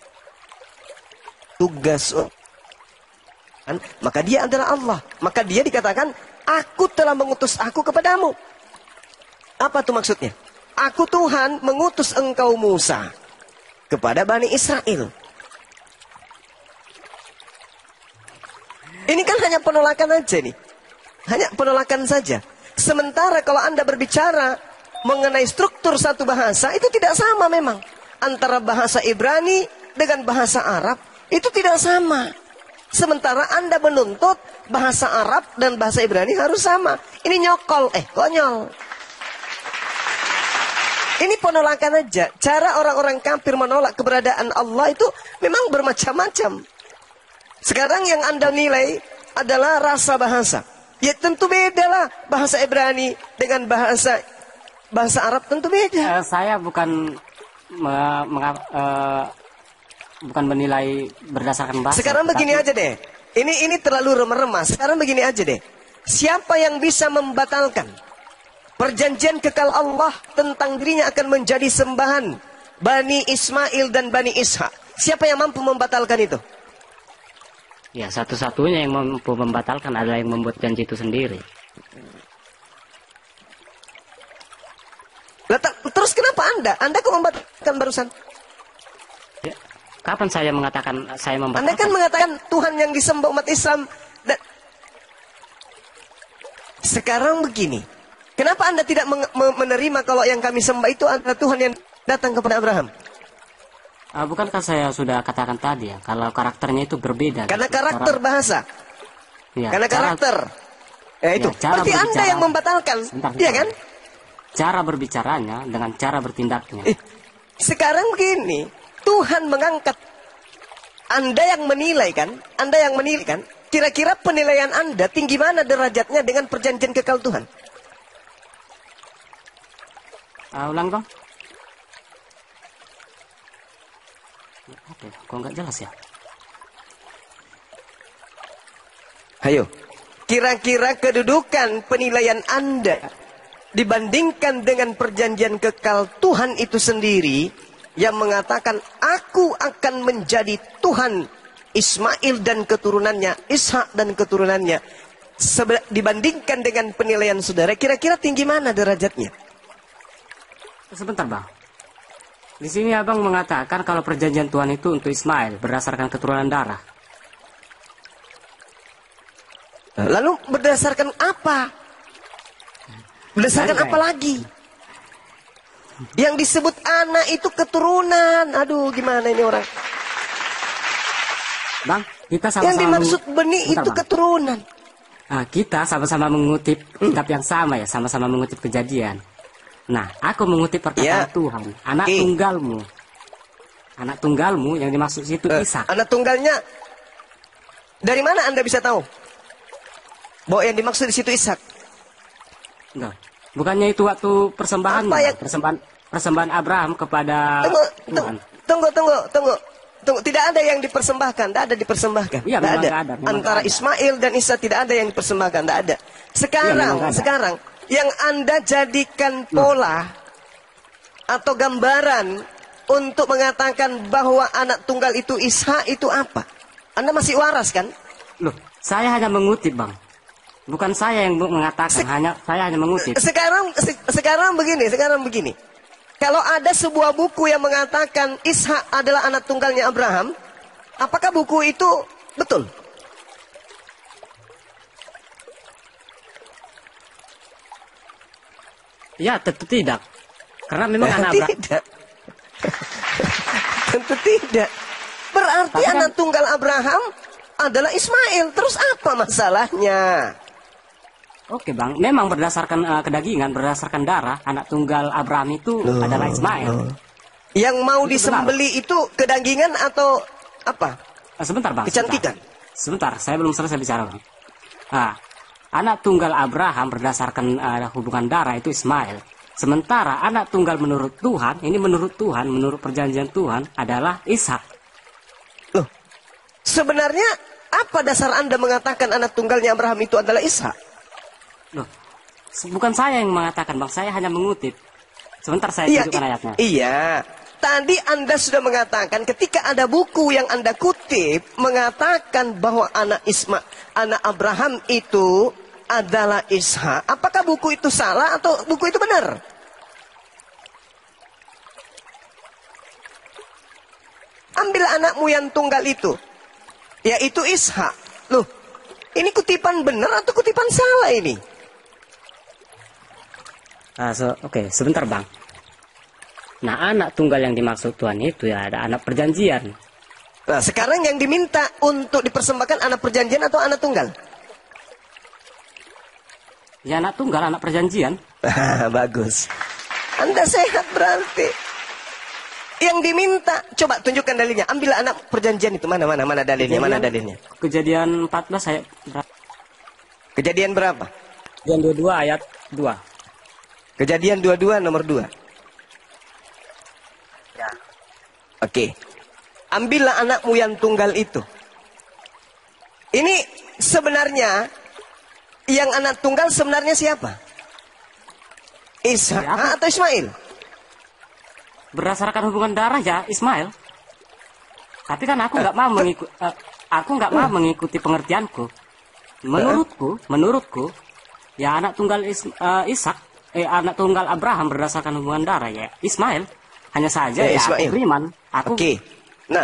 Speaker 2: tugas kan? Maka dia adalah Allah. Maka dia dikatakan, aku telah mengutus aku kepadamu. Apa tuh maksudnya? Aku Tuhan mengutus engkau Musa kepada Bani Israel. Ini kan hanya penolakan aja nih. Hanya penolakan saja. Sementara kalau Anda berbicara mengenai struktur satu bahasa, itu tidak sama memang. Antara bahasa Ibrani dengan bahasa Arab, itu tidak sama. Sementara Anda menuntut bahasa Arab dan bahasa Ibrani harus sama. Ini nyokol, eh konyol. Ini penolakan aja. Cara orang-orang kafir menolak keberadaan Allah itu memang bermacam-macam. Sekarang yang Anda nilai adalah rasa bahasa. Ya tentu beda lah. Bahasa Ibrani dengan bahasa bahasa Arab tentu beda.
Speaker 1: Eh, saya bukan me- menga- eh, bukan menilai berdasarkan bahasa.
Speaker 2: Sekarang begini
Speaker 1: tetapi-
Speaker 2: aja deh. Ini ini terlalu remeh-remeh. Sekarang begini aja deh. Siapa yang bisa membatalkan perjanjian kekal Allah tentang dirinya akan menjadi sembahan Bani Ismail dan Bani Ishak? Siapa yang mampu membatalkan itu?
Speaker 1: Ya, satu-satunya yang mampu membatalkan adalah yang membuat janji itu sendiri.
Speaker 2: Lah, tak- terus kenapa Anda? Anda kok membatalkan barusan?
Speaker 1: Ya, kapan saya mengatakan saya
Speaker 2: Anda
Speaker 1: membatalkan?
Speaker 2: kan mengatakan Tuhan yang disembah umat Islam. Dan sekarang begini. Kenapa Anda tidak meng- me- menerima kalau yang kami sembah itu adalah Tuhan yang datang kepada Abraham?
Speaker 1: Ah, bukankah saya sudah katakan tadi ya, kalau karakternya itu berbeda.
Speaker 2: Karena
Speaker 1: gitu.
Speaker 2: karakter
Speaker 1: Cara-
Speaker 2: bahasa.
Speaker 1: ya,
Speaker 2: Karena
Speaker 1: cara-
Speaker 2: karakter. Ya itu.
Speaker 1: Ya, cara
Speaker 2: Berarti Anda
Speaker 1: berbicara-
Speaker 2: yang membatalkan.
Speaker 1: Sebentar,
Speaker 2: Iya
Speaker 1: sebentar.
Speaker 2: kan?
Speaker 1: Cara berbicaranya dengan cara bertindaknya.
Speaker 2: Eh, sekarang begini. Tuhan mengangkat. Anda yang menilai kan? Anda yang menilai kan? Kira-kira penilaian Anda tinggi mana derajatnya dengan perjanjian kekal Tuhan?
Speaker 1: Ah, ulang dong. Oke, kok nggak jelas ya?
Speaker 2: Ayo. Kira-kira kedudukan penilaian Anda dibandingkan dengan perjanjian kekal Tuhan itu sendiri yang mengatakan aku akan menjadi Tuhan Ismail dan keturunannya, Ishak dan keturunannya. Sebe- dibandingkan dengan penilaian saudara, kira-kira tinggi mana derajatnya?
Speaker 1: Sebentar, Bang. Di sini Abang mengatakan kalau perjanjian Tuhan itu untuk Ismail berdasarkan keturunan darah.
Speaker 2: Lalu berdasarkan apa? Berdasarkan
Speaker 1: Bangkai.
Speaker 2: apa lagi? Yang disebut anak itu keturunan. Aduh, gimana ini orang?
Speaker 1: Bang, kita sama-sama
Speaker 2: Yang dimaksud
Speaker 1: mengu-
Speaker 2: benih
Speaker 1: Bentar,
Speaker 2: itu
Speaker 1: Bang.
Speaker 2: keturunan.
Speaker 1: Ah, kita sama-sama mengutip kitab yang sama ya, sama-sama mengutip Kejadian. Nah, aku mengutip perkataan
Speaker 2: Ya.
Speaker 1: Tuhan, anak
Speaker 2: Oke.
Speaker 1: tunggalmu. Anak tunggalmu yang dimaksud situ
Speaker 2: Eh,
Speaker 1: Ishak.
Speaker 2: anak tunggalnya dari mana Anda bisa tahu? Bahwa yang dimaksud di situ Ishak.
Speaker 1: Enggak. Bukannya itu waktu persembahan,
Speaker 2: Apa yang-
Speaker 1: persembahan persembahan Abraham kepada
Speaker 2: Tunggu,
Speaker 1: Tuhan.
Speaker 2: tunggu, tunggu, tunggu, tunggu. Tunggu, tidak ada yang dipersembahkan, tidak ada dipersembahkan.
Speaker 1: Iya,
Speaker 2: Tidak
Speaker 1: memang
Speaker 2: ada.
Speaker 1: nggak ada, memang
Speaker 2: Antara
Speaker 1: nggak ada.
Speaker 2: Ismail dan Isa tidak ada yang dipersembahkan, tidak ada. Sekarang,
Speaker 1: Iya, memang nggak ada.
Speaker 2: sekarang yang Anda jadikan pola atau gambaran untuk mengatakan bahwa anak tunggal itu Ishak itu apa? Anda masih waras kan?
Speaker 1: Loh, saya hanya mengutip, Bang. Bukan saya yang mengatakan,
Speaker 2: Se-
Speaker 1: hanya saya hanya mengutip.
Speaker 2: Sekarang se- sekarang begini, sekarang begini. Kalau ada sebuah buku yang mengatakan Ishak adalah anak tunggalnya Abraham, apakah buku itu betul?
Speaker 1: Ya, tentu tidak. Karena memang anak Abraham.
Speaker 2: Tidak. Tentu tidak. Berarti
Speaker 1: Tapi kan-
Speaker 2: anak tunggal Abraham adalah Ismail. Terus apa masalahnya?
Speaker 1: Oke, Bang. Memang berdasarkan eh, kedagingan, berdasarkan darah, anak tunggal Abraham itu adalah Ismail.
Speaker 2: Yang mau
Speaker 1: Itu
Speaker 2: disembeli itu kedagingan atau apa?
Speaker 1: Eh, sebentar, Bang.
Speaker 2: Kecantikan.
Speaker 1: Sebentar. Sebentar, saya belum selesai bicara, Bang. Nah, anak tunggal Abraham berdasarkan eh, hubungan darah itu Ismail. Sementara anak tunggal menurut Tuhan, ini menurut Tuhan, menurut perjanjian Tuhan adalah Ishak.
Speaker 2: Loh, sebenarnya apa dasar Anda mengatakan anak tunggalnya Abraham itu adalah Ishak?
Speaker 1: Loh, se- bukan saya yang mengatakan, Bang. Saya hanya mengutip. Sebentar saya
Speaker 2: Iya,
Speaker 1: tunjukkan
Speaker 2: i-
Speaker 1: ayatnya.
Speaker 2: iya. Tadi Anda sudah mengatakan ketika ada buku yang Anda kutip mengatakan bahwa anak Isma, anak Abraham itu adalah Ishak. Apakah buku itu salah atau buku itu benar? Ambil anakmu yang tunggal itu, yaitu Ishak. Loh, ini kutipan benar atau kutipan salah ini?
Speaker 1: Ah, so- Oke, sebentar, Bang. Nah, anak tunggal yang dimaksud Tuhan itu ya ada anak perjanjian.
Speaker 2: Nah, sekarang yang diminta untuk dipersembahkan anak perjanjian atau anak tunggal?
Speaker 1: Ya, anak tunggal, anak perjanjian.
Speaker 2: Bagus. Anda sehat berarti. Yang diminta, coba tunjukkan dalilnya. Ambil anak perjanjian itu mana mana mana dalilnya, mana dalilnya?
Speaker 1: Kejadian empat belas ayat berapa?
Speaker 2: Kejadian berapa?
Speaker 1: Kejadian dua puluh dua ayat dua.
Speaker 2: Kejadian dua puluh dua nomor dua.
Speaker 1: Ya.
Speaker 2: Oke. Ambillah anakmu yang tunggal itu. Ini sebenarnya yang anak tunggal sebenarnya siapa? Ishak
Speaker 1: Siapa?
Speaker 2: atau Ismail?
Speaker 1: Berdasarkan hubungan darah ya Ismail. Tapi kan aku nggak mau mengikuti, aku nggak mau mengikuti pengertianku. Menurutku, menurutku, ya anak tunggal Is, eh, Ishak, eh anak tunggal Abraham berdasarkan hubungan darah ya Ismail. Hanya saja
Speaker 2: Ya,
Speaker 1: ya,
Speaker 2: Ismail.
Speaker 1: aku beriman. Aku,
Speaker 2: Oke. Nah,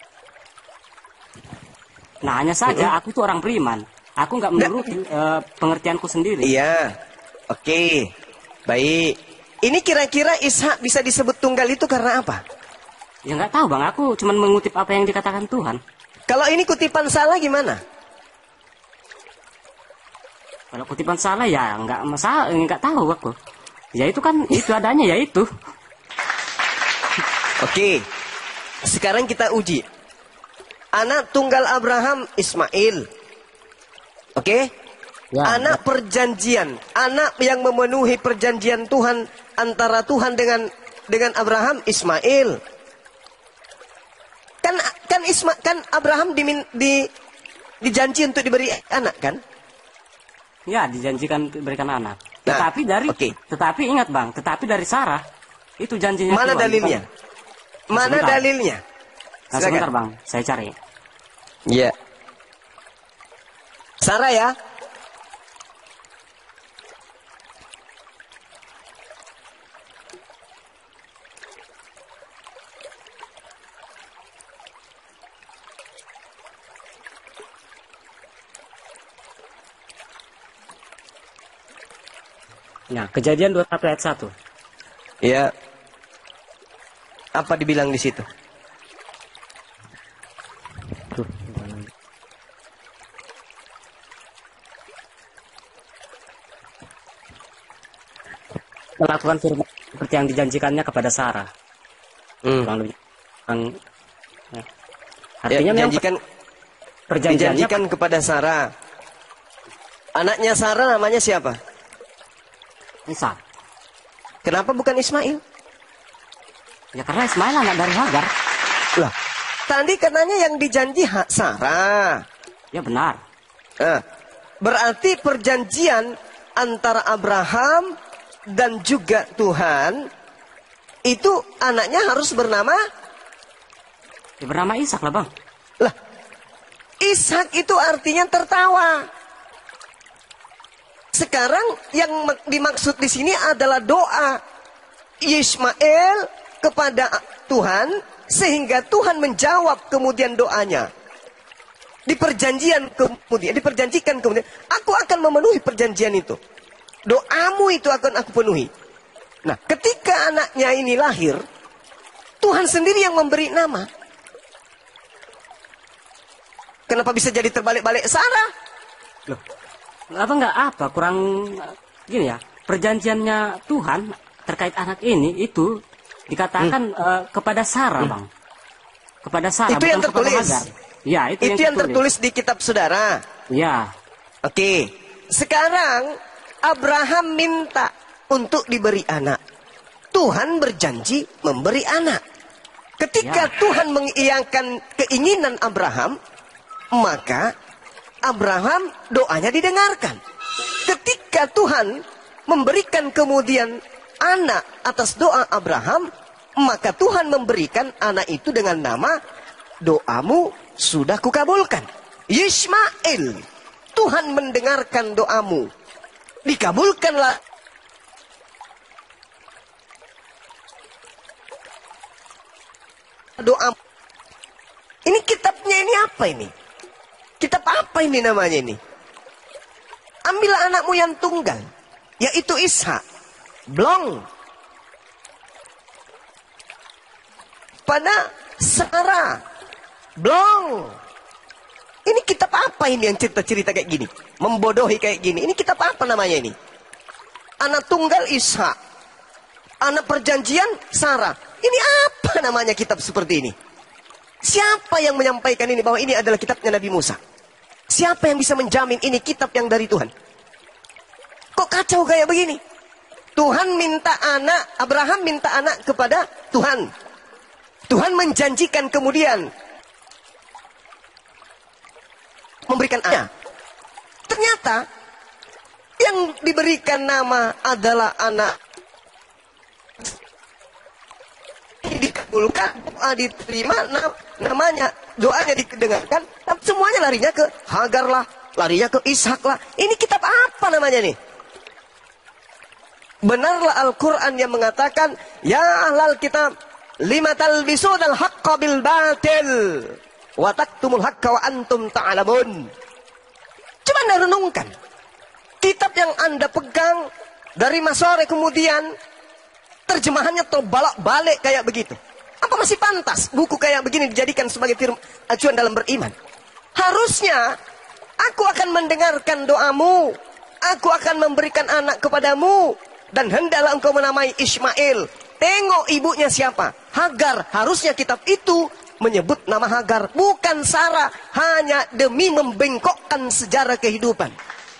Speaker 1: nah hanya saja aku itu orang beriman. Aku nggak menuruti eh, pengertianku sendiri.
Speaker 2: iya. Oke. Baik. Ini kira-kira Ishak bisa disebut tunggal itu karena apa?
Speaker 1: Ya nggak tahu bang, aku cuma mengutip apa yang dikatakan Tuhan.
Speaker 2: Kalau ini kutipan salah gimana?
Speaker 1: Kalau kutipan salah ya nggak masalah, nggak tahu aku. Ya itu kan itu adanya ya itu.
Speaker 2: Oke. Sekarang kita uji. Anak tunggal Abraham Ismail. Oke?
Speaker 1: Ya,
Speaker 2: anak perjanjian, anak yang memenuhi perjanjian Tuhan antara Tuhan dengan dengan Abraham Ismail. Kan kan Isma kan Abraham dimin, di dijanji untuk diberi anak kan?
Speaker 1: Ya dijanjikan diberikan anak.
Speaker 2: Nah,
Speaker 1: Tetapi dari,
Speaker 2: oke.
Speaker 1: tetapi ingat bang, tetapi dari Sarah itu janjinya.
Speaker 2: Mana
Speaker 1: Tuhan,
Speaker 2: dalilnya?
Speaker 1: bukan-
Speaker 2: Mana
Speaker 1: Sebentar.
Speaker 2: dalilnya?
Speaker 1: Nah,
Speaker 2: Silakan.
Speaker 1: sebentar bang, saya cari.
Speaker 2: Iya. Sarah ya?
Speaker 1: Nah, kejadian dua puluh satu ayat satu.
Speaker 2: Iya. Apa dibilang di situ?
Speaker 1: Tuh. Melakukan firman seperti yang dijanjikannya kepada Sarah.
Speaker 2: Hmm.
Speaker 1: Kurang lebih. Yang- ya.
Speaker 2: Ya,
Speaker 1: Artinya memang
Speaker 2: dijanjikan
Speaker 1: perjanjiannya
Speaker 2: dijanjikan kepada Sarah. Anaknya Sarah namanya siapa?
Speaker 1: Ishak.
Speaker 2: Kenapa bukan Ismail?
Speaker 1: Ya karena Ismail anak dari Hagar.
Speaker 2: Lah, tadi katanya yang dijanji hak Sarah.
Speaker 1: Ya benar.
Speaker 2: Nah, berarti perjanjian antara Abraham dan juga Tuhan itu anaknya harus bernama
Speaker 1: Ya, bernama Ishak lah bang.
Speaker 2: lah. Ishak itu artinya tertawa. Sekarang yang dimaksud di sini adalah doa Ismail kepada Tuhan sehingga Tuhan menjawab kemudian doanya. Di perjanjian kemudian diperjanjikan kemudian aku akan memenuhi perjanjian itu. Doamu itu akan aku penuhi. Nah, ketika anaknya ini lahir, Tuhan sendiri yang memberi nama. Kenapa bisa jadi terbalik-balik Sarah?
Speaker 1: Loh, apa nggak apa kurang gini ya? Perjanjiannya Tuhan terkait anak ini itu dikatakan hmm. uh, kepada Sarah hmm. bang. Kepada Sarah.
Speaker 2: Itu yang tertulis.
Speaker 1: Hagar. Ya, itu,
Speaker 2: itu yang, yang tertulis. tertulis di kitab saudara.
Speaker 1: Ya.
Speaker 2: Oke. Sekarang Abraham minta untuk diberi anak. Tuhan berjanji memberi anak. Ketika ya. Tuhan mengiyakan keinginan Abraham, maka Abraham doanya didengarkan. Ketika Tuhan memberikan kemudian anak atas doa Abraham, maka Tuhan memberikan anak itu dengan nama doamu sudah kukabulkan. Ismail, Tuhan mendengarkan doamu. Dikabulkanlah doa. Ini kitabnya ini apa ini? Kitab apa ini namanya ini? Ambillah anakmu yang tunggal, yaitu Ishak. Blong. Pada Sarah. Blong. Ini kitab apa ini yang cerita-cerita kayak gini? Membodohi kayak gini. Ini kitab apa namanya ini? Anak tunggal Ishak. Anak perjanjian Sarah. Ini apa namanya kitab seperti ini? Siapa yang menyampaikan ini bahwa ini adalah kitabnya Nabi Musa? Siapa yang bisa menjamin ini kitab yang dari Tuhan? Kok kacau kayak begini? Tuhan minta anak, Abraham minta anak kepada Tuhan. Tuhan menjanjikan kemudian memberikan anak. Ternyata yang diberikan nama adalah anak. Dikabulkan, doa diterima, namanya, doanya didengarkan, tapi semuanya larinya ke Hagar lah, larinya ke Ishak lah. Ini kitab apa namanya nih? Benarlah Al-Quran yang mengatakan, ya ahlal kitab, lima talbisudal haqqa bil batil, wa taktumul haqqa wa antum ta'alamun. Coba anda renungkan, kitab yang anda pegang dari masore kemudian terjemahannya terbalak-balik kayak begitu. Apa masih pantas buku kayak begini dijadikan sebagai firman acuan dalam beriman? Harusnya aku akan mendengarkan doamu, aku akan memberikan anak kepadamu, dan hendaklah engkau menamai Ismail. Tengok ibunya siapa? Hagar. Harusnya kitab itu menyebut nama Hagar, bukan Sarah, hanya demi membengkokkan sejarah kehidupan.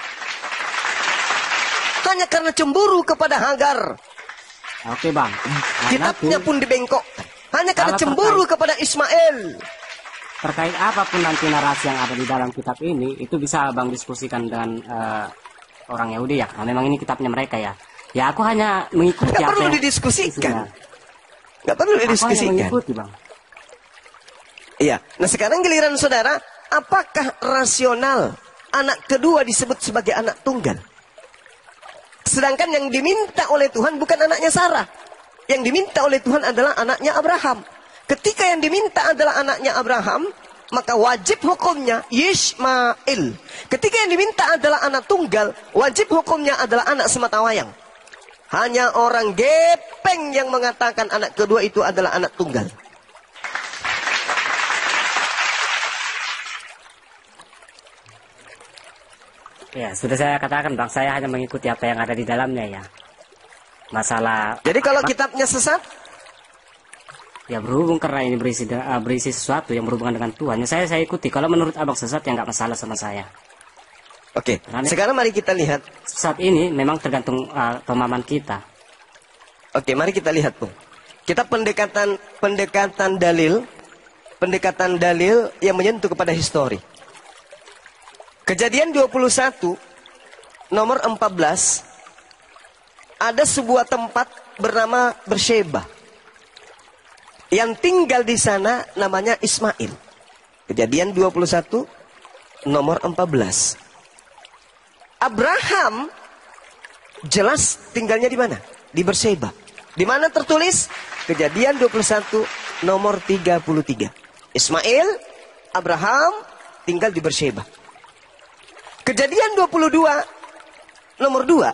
Speaker 2: Hanya karena cemburu kepada Hagar.
Speaker 1: Oke bang.
Speaker 2: Kitabnya pun dibengkokkan. Hanya karena cemburu terkait, kepada Ismail.
Speaker 1: Terkait apapun nanti narasi yang ada di dalam kitab ini, itu bisa bang diskusikan dengan uh, orang Yahudi ya. Nah, memang ini kitabnya mereka ya. Ya aku hanya mengikuti.
Speaker 2: Gak
Speaker 1: apa
Speaker 2: perlu
Speaker 1: yang
Speaker 2: didiskusikan. Gak perlu didiskusikan.
Speaker 1: Aku hanya mengikuti bang.
Speaker 2: Iya. Nah sekarang giliran saudara, apakah rasional anak kedua disebut sebagai anak tunggal? Sedangkan yang diminta oleh Tuhan bukan anaknya Sarah. Yang diminta oleh Tuhan adalah anaknya Abraham. Ketika yang diminta adalah anaknya Abraham, maka wajib hukumnya Ismail. Ketika yang diminta adalah anak tunggal, wajib hukumnya adalah anak sematawayang. Hanya orang gepeng yang mengatakan anak kedua itu adalah anak tunggal.
Speaker 1: Ya, sudah saya katakan bang, saya hanya mengikuti apa yang ada di dalamnya ya. Masalah.
Speaker 2: Jadi kalau kitabnya sesat,
Speaker 1: ya berhubung karena ini berisi uh, berisi sesuatu yang berhubungan dengan Tuhan. Ya saya saya ikuti. Kalau menurut abang sesat ya nggak masalah sama saya.
Speaker 2: Oke. Karena sekarang mari kita lihat.
Speaker 1: Saat ini memang tergantung uh, pemahaman kita.
Speaker 2: Oke, mari kita lihat Bung. Kita pendekatan pendekatan dalil, pendekatan dalil yang menyentuh kepada histori. Kejadian dua puluh satu nomor empat belas, ada sebuah tempat bernama Bersheba. Yang tinggal di sana namanya Ismail. Kejadian dua puluh satu nomor empat belas. Abraham jelas tinggalnya di mana? Di Bersheba. Di mana tertulis? Kejadian dua puluh satu nomor tiga puluh tiga. Ismail, Abraham tinggal di Bersheba. Kejadian dua puluh dua nomor dua.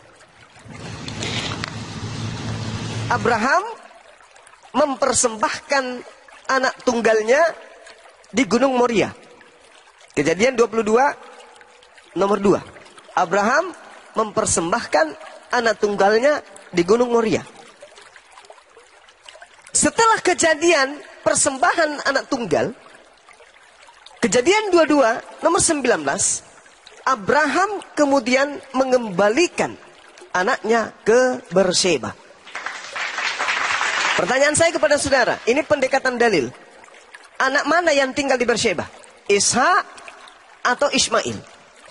Speaker 2: Abraham mempersembahkan anak tunggalnya di Gunung Moria. Kejadian dua puluh dua nomor dua. Abraham mempersembahkan anak tunggalnya di Gunung Moria. Setelah kejadian persembahan anak tunggal, Kejadian dua puluh dua nomor sembilan belas, Abraham kemudian mengembalikan anaknya ke Bersheba. Pertanyaan saya kepada saudara, ini pendekatan dalil. Anak mana yang tinggal di Bersheba? Ishak atau Ismail?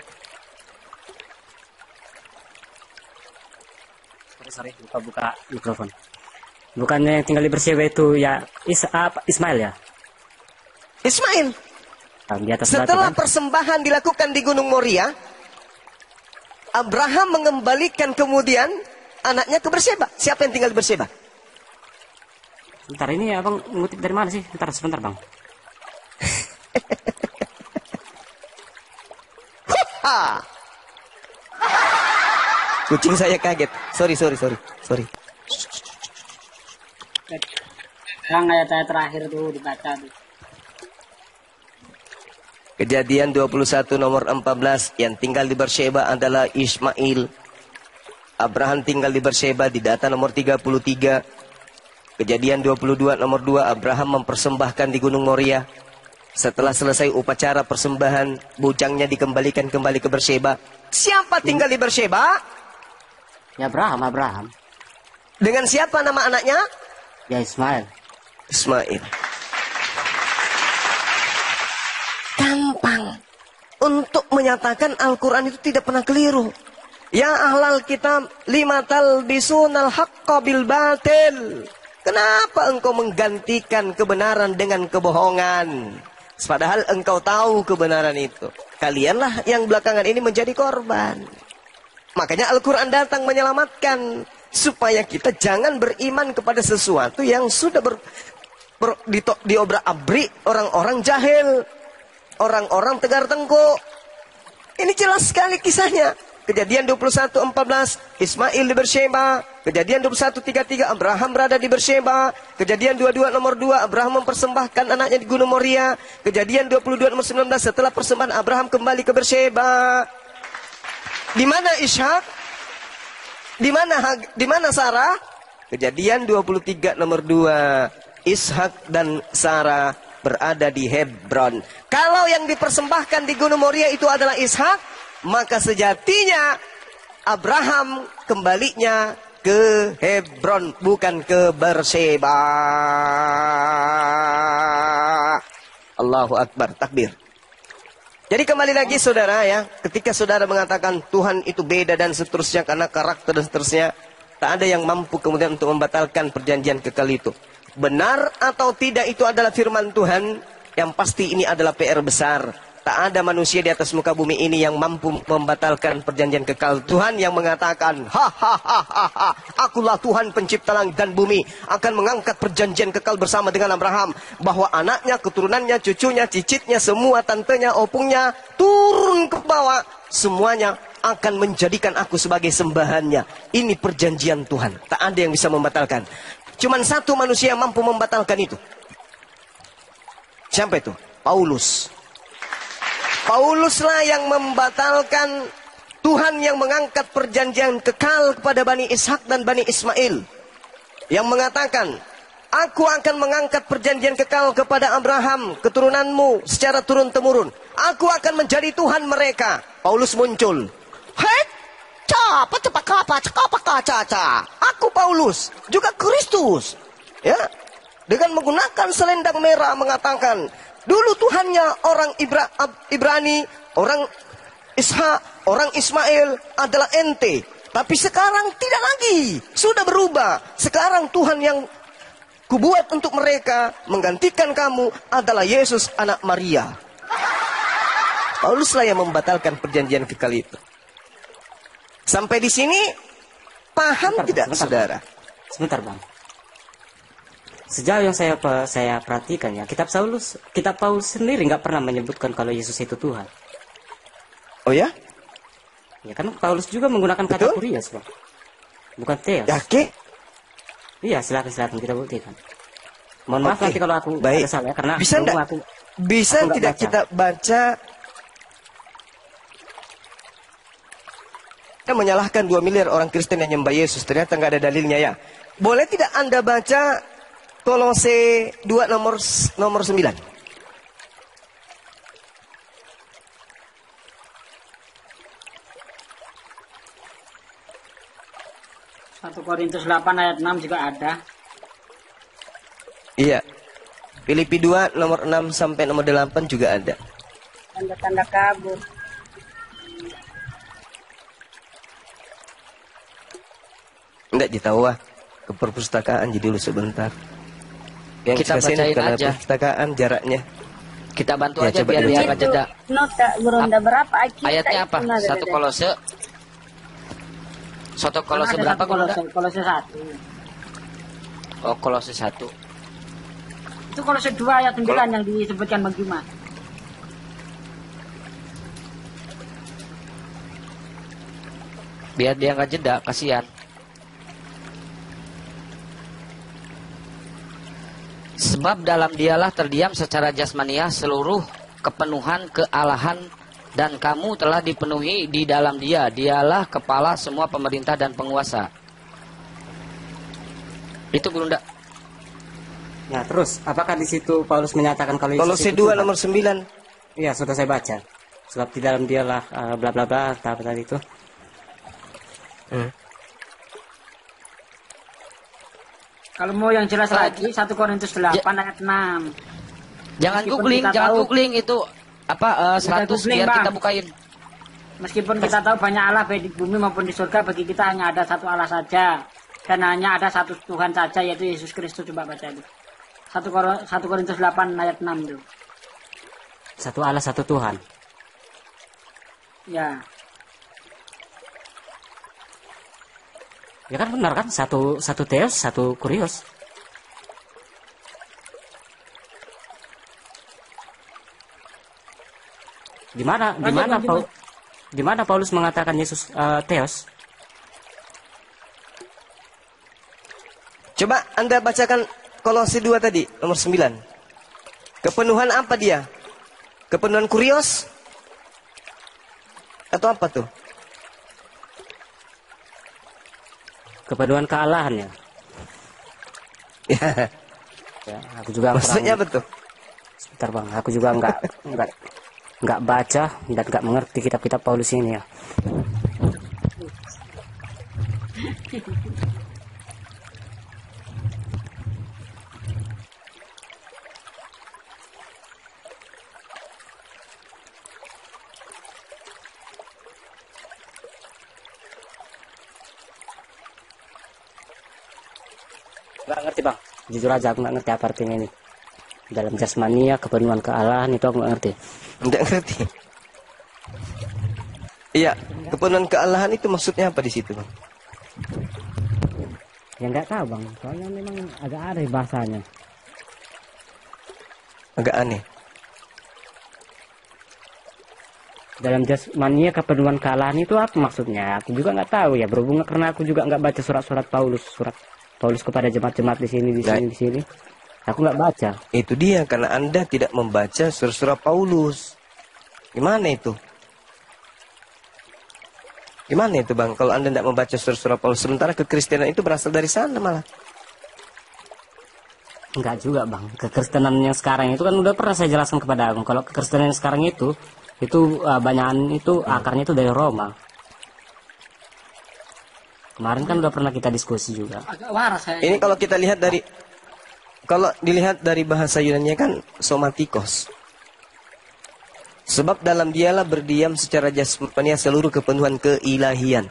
Speaker 1: Sorry, sorry, buka-buka mikrofon. Bukannya yang tinggal di Bersheba itu ya Isa, apa, Ismail ya?
Speaker 2: Ismail.
Speaker 1: Nah, di atas
Speaker 2: Setelah
Speaker 1: batu, kan?
Speaker 2: persembahan dilakukan di Gunung Moria, Abraham mengembalikan kemudian anaknya ke Bersheba. Siapa yang tinggal di Bersheba?
Speaker 1: Bentar, ini abang ngutip dari mana sih? Bentar, sebentar bang.
Speaker 2: Ha! Kucing saya kaget. Sorry, sorry, sorry, sorry.
Speaker 3: Yang ayat-ayat terakhir tuh dibaca tuh.
Speaker 2: Kejadian dua puluh satu nomor empat belas, yang tinggal di Bersheba adalah Ismail. Abraham tinggal di Bersheba di data nomor tiga puluh tiga. Kejadian dua puluh dua nomor dua, Abraham mempersembahkan di Gunung Moria. Setelah selesai upacara persembahan, bujangnya dikembalikan kembali ke Bersheba. Siapa tinggal di Bersheba?
Speaker 3: Ya Abraham, Abraham.
Speaker 2: Dengan siapa nama anaknya?
Speaker 3: Ya Ismail.
Speaker 2: Ismail. Gampang untuk menyatakan Al-Quran itu tidak pernah keliru. Ya ahlal kitab lima talbisunal haqqa bil batil. Kenapa engkau menggantikan kebenaran dengan kebohongan? Padahal engkau tahu kebenaran itu. Kalianlah yang belakangan ini menjadi korban. Makanya Al-Quran datang menyelamatkan. Supaya kita jangan beriman kepada sesuatu yang sudah ber, ber, di, diobrak-abrik orang-orang jahil. Orang-orang tegar tengkuk. Ini jelas sekali kisahnya. Kejadian dua puluh satu empat belas, Ismail di Bersheba. Kejadian dua puluh satu tiga puluh tiga, Abraham berada di Bersheba. Kejadian dua puluh dua nomor dua, Abraham mempersembahkan anaknya di Gunung Moria. Kejadian dua puluh dua nomor sembilan belas, setelah persembahan Abraham kembali ke Bersheba. Di mana Ishak? Di mana di mana Sarah? Kejadian dua puluh tiga nomor dua, Ishak dan Sarah berada di Hebron. Kalau yang dipersembahkan di Gunung Moria itu adalah Ishak, maka sejatinya Abraham kembalinya ke Hebron, bukan ke Bersheba. Allahu Akbar, takbir. Jadi kembali lagi saudara ya, ketika saudara mengatakan Tuhan itu beda dan seterusnya karena karakter dan seterusnya, tak ada yang mampu kemudian untuk membatalkan perjanjian kekal itu. Benar atau tidak itu adalah firman Tuhan, yang pasti ini adalah P R besar. Tak ada manusia di atas muka bumi ini yang mampu membatalkan perjanjian kekal. Tuhan yang mengatakan, ha ha ha ha ha, akulah Tuhan pencipta langit dan bumi, akan mengangkat perjanjian kekal bersama dengan Abraham, bahwa anaknya, keturunannya, cucunya, cicitnya, semua tantenya, opungnya, turun ke bawah, semuanya akan menjadikan aku sebagai sembahannya. Ini perjanjian Tuhan, tak ada yang bisa membatalkan. Cuman satu manusia yang mampu membatalkan itu. Siapa itu? Paulus. Pauluslah yang membatalkan Tuhan yang mengangkat perjanjian kekal kepada Bani Ishak dan Bani Ismail. Yang mengatakan, aku akan mengangkat perjanjian kekal kepada Abraham, keturunanmu secara turun-temurun. Aku akan menjadi Tuhan mereka. Paulus muncul. Hei, capa cepat kapa, capa kaca. Aku Paulus, juga Kristus. Ya, dengan menggunakan selendang merah mengatakan, dulu Tuhannya orang Ibra, Ibrani, orang Ishak, orang Ismail adalah ente. Tapi sekarang tidak lagi, sudah berubah. Sekarang Tuhan yang kubuat untuk mereka menggantikan kamu adalah Yesus anak Maria. Pauluslah yang membatalkan perjanjian kekal itu. Sampai di sini paham
Speaker 1: Sebentar,
Speaker 2: tidak,
Speaker 1: sebentar,
Speaker 2: saudara?
Speaker 1: Sebentar bang. Sejauh yang saya saya perhatikan ya, kitab Saulus, kitab Paulus sendiri nggak pernah menyebutkan kalau Yesus itu Tuhan.
Speaker 2: Oh ya?
Speaker 1: Ya kan Paulus juga menggunakan kata
Speaker 2: Betul?
Speaker 1: kurios bang, bukan theos.
Speaker 2: Yakin?
Speaker 1: Iya silakan silakan kita buktikan. Mohon maaf
Speaker 2: Oke,
Speaker 1: nanti kalau aku
Speaker 2: baik.
Speaker 1: ada salah ya, karena
Speaker 2: Bisa
Speaker 1: berhubung
Speaker 2: enggak?
Speaker 1: aku
Speaker 2: Bisa
Speaker 1: Aku nggak
Speaker 2: tidak
Speaker 1: baca.
Speaker 2: kita baca? Kita menyalahkan dua miliar orang Kristen yang nyembah Yesus. Ternyata nggak ada dalilnya ya. Boleh tidak Anda baca Kolose dua nomor nomor sembilan?
Speaker 3: satu Korintus delapan ayat enam juga ada.
Speaker 2: Iya. Filipi dua nomor enam sampai nomor delapan juga ada.
Speaker 3: Tanda-tanda kabur.
Speaker 2: Enggak ditahu ah. Ke perpustakaan jadi dulu sebentar. Yang
Speaker 4: Kita
Speaker 2: kesini
Speaker 4: bacain
Speaker 2: bukan
Speaker 4: aja.
Speaker 2: perpustakaan jaraknya.
Speaker 4: Kita bantu
Speaker 2: Ya,
Speaker 4: aja
Speaker 2: coba
Speaker 4: biar
Speaker 2: dulu.
Speaker 4: dia nggak jeda.
Speaker 3: Nota Gurunda berapa ayat
Speaker 4: Ayatnya apa? Satu Kolose. Satu Kolose berapa Gurunda?
Speaker 3: Kolose, Kolose satu.
Speaker 4: Oh, Kolose satu.
Speaker 3: Itu Kolose dua ayat sembilan yang disebutkan Bang Juma.
Speaker 4: Biar dia nggak jeda, kasihan. Sebab dalam dialah terdiam secara jasmaniah seluruh kepenuhan kealahan, dan kamu telah dipenuhi di dalam dia. Dialah kepala semua pemerintah dan penguasa. Itu Gurunda.
Speaker 1: Ya terus, apakah di situ Paulus menyatakan kalau Yesus
Speaker 2: Kolose
Speaker 1: itu
Speaker 2: dua
Speaker 1: Tuhan?
Speaker 2: nomor sembilan.
Speaker 1: Iya sudah saya baca. Sebab di dalam dialah uh, bla bla bla apa tadi itu.
Speaker 2: Hmm.
Speaker 3: Kalau mau yang jelas lagi satu Korintus delapan ayat enam.
Speaker 4: Jangan
Speaker 3: Meskipun
Speaker 4: googling,
Speaker 3: kita
Speaker 4: jangan
Speaker 3: tahu-
Speaker 4: googling itu apa eh, seratus
Speaker 3: googling,
Speaker 4: biar
Speaker 3: Bang.
Speaker 4: kita bukain.
Speaker 3: Meskipun kita tahu banyak Allah baik di bumi maupun di surga, bagi kita hanya ada satu Allah saja. Dan hanya ada satu Tuhan saja, yaitu Yesus Kristus. Coba baca itu. satu Korintus delapan ayat enam itu.
Speaker 1: Satu Allah satu Tuhan.
Speaker 3: Ya.
Speaker 1: Ya kan benar kan? Satu satu theos, satu kurios. Di mana di
Speaker 3: Lanjut,
Speaker 1: mana
Speaker 3: lanjut,
Speaker 1: Paul, di mana Paulus mengatakan Yesus uh, theos?
Speaker 2: Coba Anda bacakan Kolose dua tadi, nomor sembilan. Kepenuhan apa dia? Kepenuhan kurios? Atau apa tuh?
Speaker 1: Kepenuhan kealahan ya.
Speaker 2: Ya,
Speaker 1: Ya, aku juga
Speaker 2: maksudnya
Speaker 1: kurang-
Speaker 2: apa tuh?
Speaker 1: Sebentar bang, aku juga nggak nggak nggak baca dan nggak mengerti kitab-kitab Paulus ini ya. Nggak ngerti bang, jujur aja aku nggak ngerti apa artinya ini. Dalam jasmania, kepenuhan kealahan itu aku nggak ngerti.
Speaker 2: Enggak ngerti. Iya, kepenuhan kealahan itu maksudnya apa di situ, Bang?
Speaker 1: Ya nggak tahu bang, soalnya memang agak aneh bahasanya.
Speaker 2: Agak aneh.
Speaker 1: Dalam jasmania kepenuhan kealahan itu apa maksudnya? Aku juga nggak tahu ya, berhubung karena aku juga nggak baca surat-surat Paulus, surat Paulus kepada jemaat-jemaat di sini, di sini, di sini. Aku nggak baca.
Speaker 2: Itu dia, karena Anda tidak membaca surat-surat Paulus. Gimana itu? Gimana itu, Bang? Kalau Anda tidak membaca surat-surat Paulus, sementara kekristenan itu berasal dari sana malah.
Speaker 1: Enggak juga bang, kekristenan yang sekarang itu kan udah pernah saya jelaskan kepada Agung. Kalau kekristenan yang sekarang itu, itu uh, banyakan itu akarnya itu dari Roma. Kemarin kan udah pernah kita diskusi juga.
Speaker 3: Agak waras saya.
Speaker 2: Ini kalau kita lihat dari Kalau dilihat dari bahasa Yunani kan somatikos. Sebab dalam dialah berdiam secara jasmania seluruh kepenuhan keilahian.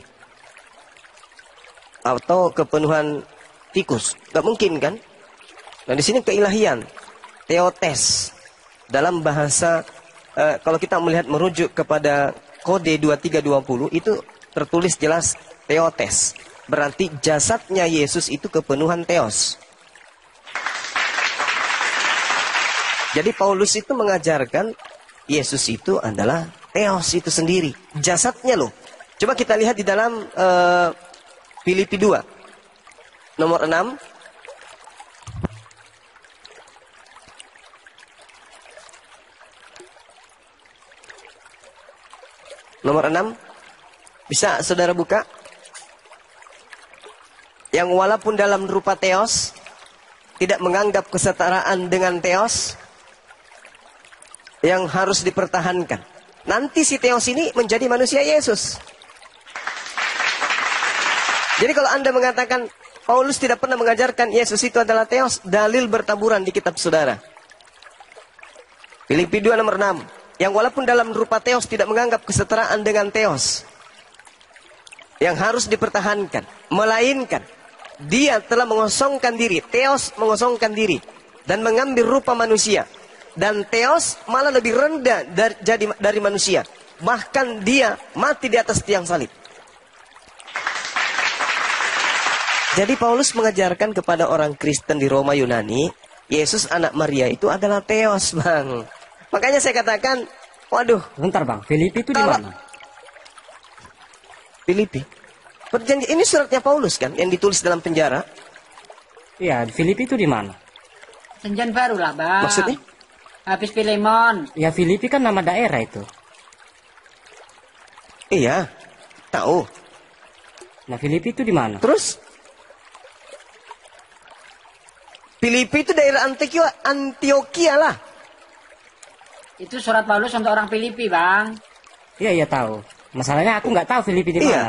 Speaker 2: Atau kepenuhan tikus. Gak mungkin kan? Nah di sini keilahian. Theotes. Dalam bahasa, uh, kalau kita melihat merujuk kepada kode dua tiga dua nol, itu tertulis jelas Theotes. Berarti jasadnya Yesus itu kepenuhan Theos. Jadi Paulus itu mengajarkan Yesus itu adalah Theos itu sendiri. Jasadnya loh. Coba kita lihat di dalam uh, Filipi dua. Nomor enam. Nomor enam. Bisa saudara buka? Yang walaupun dalam rupa Theos, tidak menganggap kesetaraan dengan Theos, yang harus dipertahankan. Nanti si Theos ini menjadi manusia Yesus. Jadi kalau Anda mengatakan Paulus tidak pernah mengajarkan Yesus itu adalah Theos, dalil bertaburan di kitab saudara. Filipi dua nomor enam. Yang walaupun dalam rupa Theos tidak menganggap kesetaraan dengan Theos, yang harus dipertahankan. Melainkan dia telah mengosongkan diri. Theos mengosongkan diri dan mengambil rupa manusia. Dan Theos malah lebih rendah dari, jadi, dari manusia. Bahkan dia mati di atas tiang salib. Jadi Paulus mengajarkan kepada orang Kristen di Roma Yunani, Yesus anak Maria itu adalah Theos, Bang. Makanya saya katakan, waduh.
Speaker 1: Bentar Bang, Filipi itu di
Speaker 2: Kalau-
Speaker 1: mana?
Speaker 2: Filipi. Perjanjian ini suratnya Paulus kan, yang ditulis dalam penjara.
Speaker 1: Iya, Filipi itu di mana?
Speaker 3: Perjanjian baru lah, Bang.
Speaker 2: Maksudnya?
Speaker 3: Habis Filemon.
Speaker 1: Ya Filipi kan nama daerah itu.
Speaker 2: Iya, tahu.
Speaker 1: Nah Filipi itu di mana?
Speaker 2: Terus? Filipi itu daerah Antioquia, Antioquia lah.
Speaker 3: Itu surat Paulus untuk orang Filipi, Bang.
Speaker 1: Iya iya tahu. Masalahnya aku nggak tahu Filipi di
Speaker 2: Iya.
Speaker 1: mana.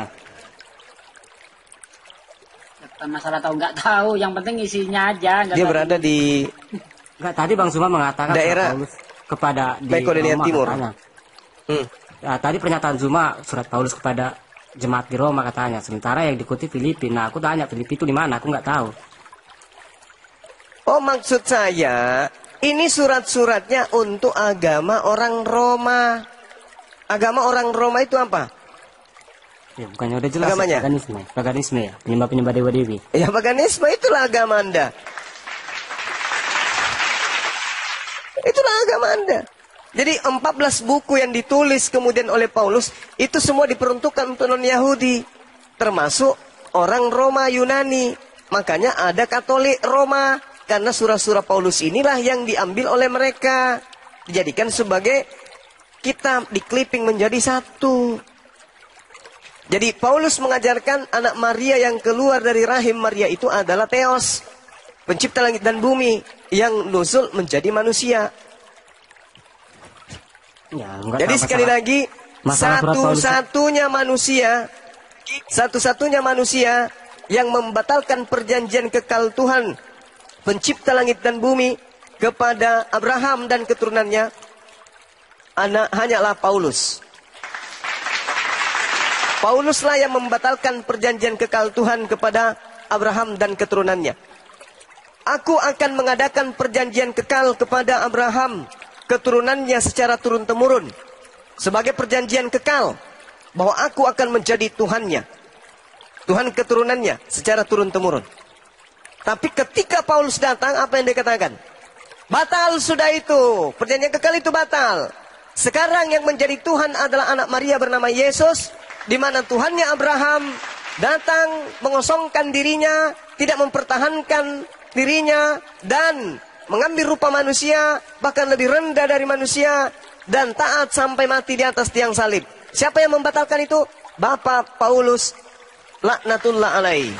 Speaker 3: Bukan masalah tahu nggak tahu, yang penting isinya aja. Nggak
Speaker 2: Dia
Speaker 3: tahu.
Speaker 2: berada di
Speaker 1: Nggak, tadi Bang Suma mengatakan
Speaker 2: Daerah
Speaker 1: surat Paulus kepada di
Speaker 2: Makedonia
Speaker 1: Roma
Speaker 2: Timur.
Speaker 1: katanya.
Speaker 2: Hmm.
Speaker 1: Ya, tadi pernyataan Zuma surat Paulus kepada jemaat di Roma katanya. Sementara yang dikutip Filipi. Nah aku tanya Filipi itu di mana? Aku nggak tahu.
Speaker 2: Oh, maksud saya, ini surat-suratnya untuk agama orang Roma. Agama orang Roma itu apa?
Speaker 1: Ya, bukannya udah jelas
Speaker 2: Agamanya?
Speaker 1: ya, paganisme, paganisme ya, penyembah-penyembah dewa-dewi.
Speaker 2: Ya, paganisme itulah agama Anda. Itulah agama Anda. Jadi empat belas buku yang ditulis kemudian oleh Paulus, itu semua diperuntukkan untuk non-Yahudi. Termasuk orang Roma Yunani. Makanya ada Katolik Roma. Karena surah-surah Paulus inilah yang diambil oleh mereka. Dijadikan sebagai kitab, di-clipping menjadi satu. Jadi Paulus mengajarkan anak Maria yang keluar dari rahim Maria itu adalah Theos. Pencipta langit dan bumi yang nuzul menjadi manusia.
Speaker 1: Ya, nggak
Speaker 2: Jadi
Speaker 1: tahu
Speaker 2: sekali
Speaker 1: masalah-
Speaker 2: lagi,
Speaker 1: masalah surat Paulus-
Speaker 2: satu-satunya manusia, satu-satunya manusia yang membatalkan perjanjian kekal Tuhan, pencipta langit dan bumi, kepada Abraham dan keturunannya, anak hanyalah Paulus. Pauluslah yang membatalkan perjanjian kekal Tuhan kepada Abraham dan keturunannya. Aku akan mengadakan perjanjian kekal kepada Abraham, keturunannya secara turun-temurun, sebagai perjanjian kekal, bahwa aku akan menjadi Tuhannya, Tuhan keturunannya secara turun-temurun. Tapi ketika Paulus datang, apa yang dia katakan? Batal sudah itu, perjanjian kekal itu batal. Sekarang yang menjadi Tuhan adalah anak Maria bernama Yesus, di mana Tuhannya Abraham datang mengosongkan dirinya, tidak mempertahankan dirinya, dan mengambil rupa manusia, bahkan lebih rendah dari manusia, dan taat sampai mati di atas tiang salib. Siapa yang membatalkan itu? Bapak Paulus, laknatullah alaihi.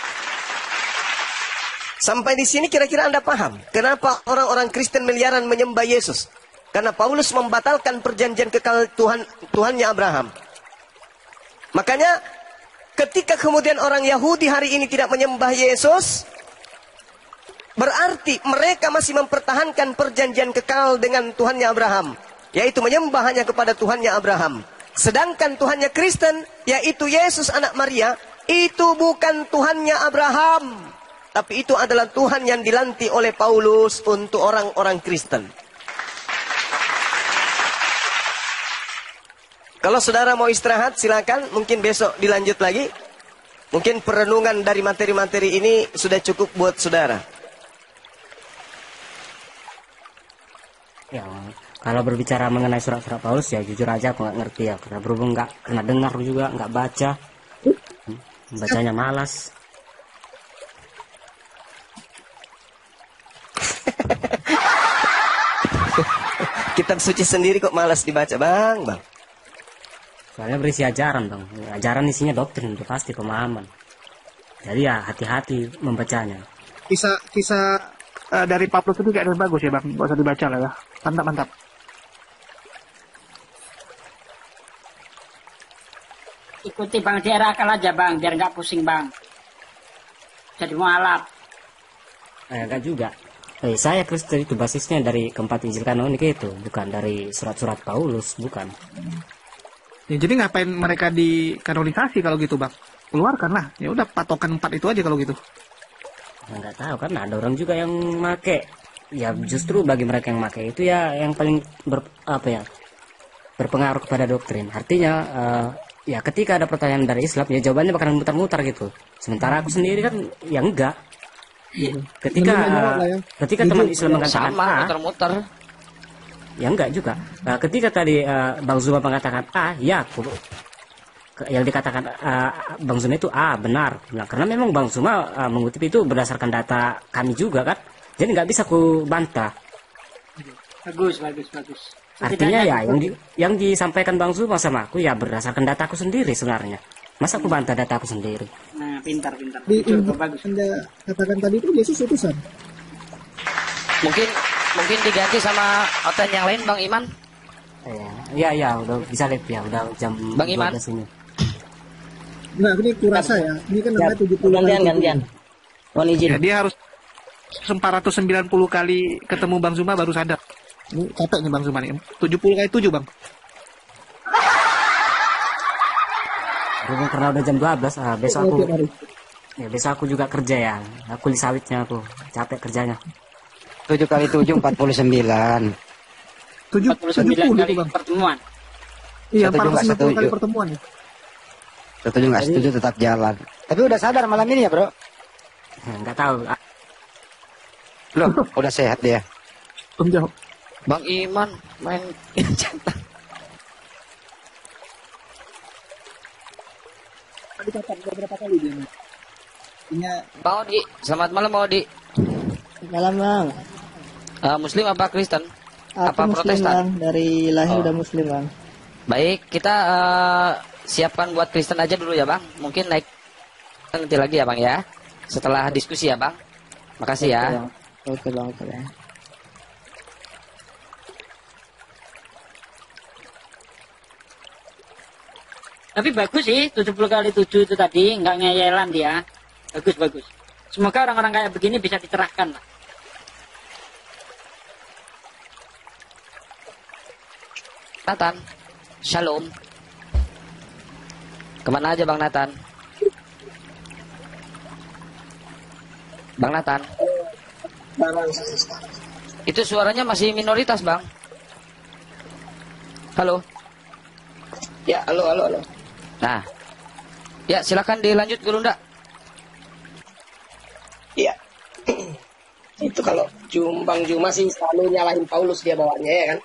Speaker 2: Sampai di sini kira-kira Anda paham kenapa orang-orang Kristen miliaran menyembah Yesus? Karena Paulus membatalkan perjanjian kekal Tuhan, Tuhannya Abraham. Makanya ketika kemudian orang Yahudi hari ini tidak menyembah Yesus, Berarti mereka masih mempertahankan perjanjian kekal dengan Tuhannya Abraham, yaitu menyembah hanya kepada Tuhannya Abraham. Sedangkan Tuhannya Kristen, yaitu Yesus anak Maria, itu bukan Tuhannya Abraham, tapi itu adalah Tuhan yang dilantik oleh Paulus untuk orang-orang Kristen. Kalau saudara mau istirahat, silakan. Mungkin besok dilanjut lagi. Mungkin perenungan dari materi-materi ini sudah cukup buat saudara.
Speaker 1: Ya, kalau berbicara mengenai surat-surat Paulus ya jujur aja aku nggak ngerti ya, karena berhubung nggak pernah dengar juga, nggak baca, bacanya malas.
Speaker 2: Kitab suci sendiri kok malas dibaca, bang, bang.
Speaker 1: Soalnya berisi ajaran bang, ajaran isinya doktrin, itu pasti pemahaman. Jadi ya hati-hati membacanya.
Speaker 5: Kisah kisah uh, dari Paulus itu kayak bagus ya bang, nggak usah dibaca lah ya. Mantap mantap.
Speaker 3: Ikuti bang, di era akal aja bang, biar nggak pusing bang. Jadi mualaf.
Speaker 1: Eh, enggak juga. Eh, saya Kristen itu basisnya dari keempat Injil kanonik itu, bukan dari surat-surat Paulus, bukan.
Speaker 5: Ya, jadi ngapain mereka dikanonisasi kalau gitu bang? Keluarkanlah. Ya udah patokan empat itu aja kalau gitu.
Speaker 1: Nggak tahu kan ada orang juga yang make. Ya justru bagi mereka yang make itu ya yang paling ber, apa ya berpengaruh kepada doktrin. Artinya uh, ya ketika ada pertanyaan dari Islam ya jawabannya bakalan mutar-mutar gitu. Sementara aku sendiri kan ya enggak. Ketika uh, ketika teman Islam mengatakan
Speaker 4: sama
Speaker 1: A,
Speaker 4: muter-muter.
Speaker 1: Ya enggak juga. Uh, ketika tadi uh, Bang Zuma mengatakan A, ya aku yang dikatakan uh, Bang Zuma itu A benar. Nah, karena memang Bang Zuma uh, mengutip itu berdasarkan data kami juga kan. Jadi nggak bisa ku bantah.
Speaker 3: Bagus, bagus, bagus.
Speaker 1: Artinya ya yang, di, yang disampaikan Bang Zuma sama aku ya berdasarkan dataku sendiri sebenarnya. Masa aku bantah dataku sendiri?
Speaker 3: Nah, pintar, pintar.
Speaker 5: Di
Speaker 3: Betul, bagus.
Speaker 5: Anda katakan tadi itu Yesus utusan.
Speaker 4: Mungkin mungkin diganti sama hotel yang lain Bang Iman.
Speaker 1: Iya, iya, udah bisa lihat ya, udah jam
Speaker 4: Bang Iman.
Speaker 1: dua belas ini.
Speaker 5: Nah, ini kurasa ya. Ini kan namanya tujuh puluh
Speaker 6: gantian gantian. Mohon izin.
Speaker 5: Ya, dia harus empat ratus sembilan puluh kali ketemu Bang Zuma baru sadar. Ini capek nih Bang Zuma nih. tujuh puluh kali tujuh Bang.
Speaker 1: Berhubung karena udah jam dua belas, ah, besok aku ya besok aku juga kerja ya. Aku di sawitnya aku, capek kerjanya.
Speaker 6: tujuh kali tujuh empat puluh sembilan.
Speaker 5: tujuh
Speaker 3: empat puluh sembilan
Speaker 5: puluh
Speaker 3: kali
Speaker 5: Bang.
Speaker 3: pertemuan.
Speaker 5: Iya,
Speaker 6: Setuju nggak
Speaker 5: empat ratus sembilan puluh kali
Speaker 6: setuju?
Speaker 5: pertemuan ya.
Speaker 6: Setuju nggak setuju tetap jalan. Tapi udah sadar malam ini ya bro?
Speaker 1: Enggak tahu. Ah,
Speaker 6: Loh, udah sehat dia.
Speaker 5: Belum jawab.
Speaker 4: Bang Iman main centang.
Speaker 5: Tadi kata beberapa kali dia. Punya
Speaker 4: Bang Odi, selamat malam Bang Odi.
Speaker 7: Malam bang,
Speaker 4: Uh, Muslim apa Kristen?
Speaker 7: aku
Speaker 4: Apa
Speaker 7: muslim
Speaker 4: Protestan?
Speaker 7: bang, dari lahir
Speaker 4: Oh.
Speaker 7: udah muslim bang.
Speaker 4: Baik, kita uh, siapkan buat Kristen aja dulu ya Bang. Mungkin naik nanti lagi ya Bang ya. Setelah diskusi ya Bang. Makasih ya.
Speaker 7: Oke, Bang. Oke bang, oke bang.
Speaker 3: Tapi bagus sih, tujuh puluh kali tujuh itu tadi, nggak ngeyelan dia. Bagus, bagus. Semoga orang-orang kayak begini bisa dicerahkan lah.
Speaker 4: Nathan, Shalom. Kemana aja Bang Nathan? Bang Nathan. Itu suaranya masih minoritas Bang. Halo.
Speaker 2: Ya, halo, halo, halo.
Speaker 4: Nah, ya silakan dilanjut dulu ndak?
Speaker 2: Iya. Itu kalau Jumbang Juma sih selalu nyalahin Paulus dia bawanya ya kan.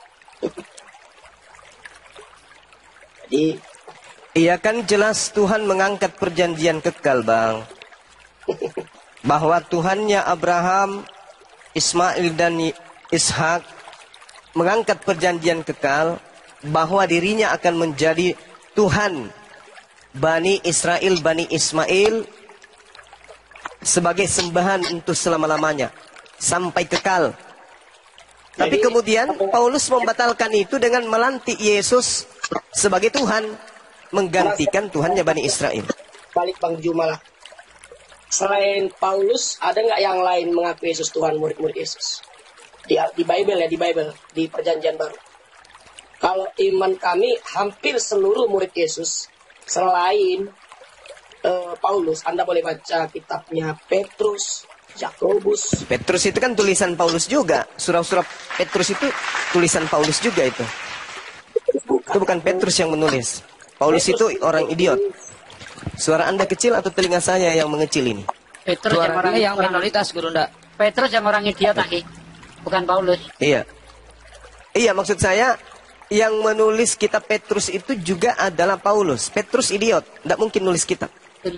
Speaker 2: Jadi iya kan jelas Tuhan mengangkat perjanjian kekal, Bang. Bahwa Tuhannya Abraham, Ismail dan Ishak mengangkat perjanjian kekal bahwa dirinya akan menjadi Tuhan Bani Israel, Bani Ismail sebagai sembahan untuk selama-lamanya sampai kekal. Tapi kemudian Paulus membatalkan itu dengan melantik Yesus sebagai Tuhan, menggantikan Tuhannya Bani Israel.
Speaker 8: Balik Bang Juma lah. selain Paulus, ada nggak yang lain mengaku Yesus Tuhan, murid-murid Yesus? Di, di Bible ya, di Bible, di Perjanjian Baru. Kalau iman kami, hampir seluruh murid Yesus, selain uh, Paulus, Anda boleh baca kitabnya Petrus, Yakobus.
Speaker 2: Petrus itu kan tulisan Paulus juga. Surah-surah Petrus itu tulisan Paulus juga itu. Itu bukan Petrus yang menulis. Paulus itu orang idiot. Suara Anda kecil atau telinga saya yang mengecil ini?
Speaker 3: Petrus yang orang
Speaker 4: Suaranya yang
Speaker 3: orang-
Speaker 4: minoritas, Guru ndak.
Speaker 3: Petrus yang orang idiot lagi, bukan Paulus.
Speaker 2: Iya. Iya, maksud saya yang menulis kitab Petrus itu juga adalah Paulus. Petrus idiot, tidak mungkin nulis kitab.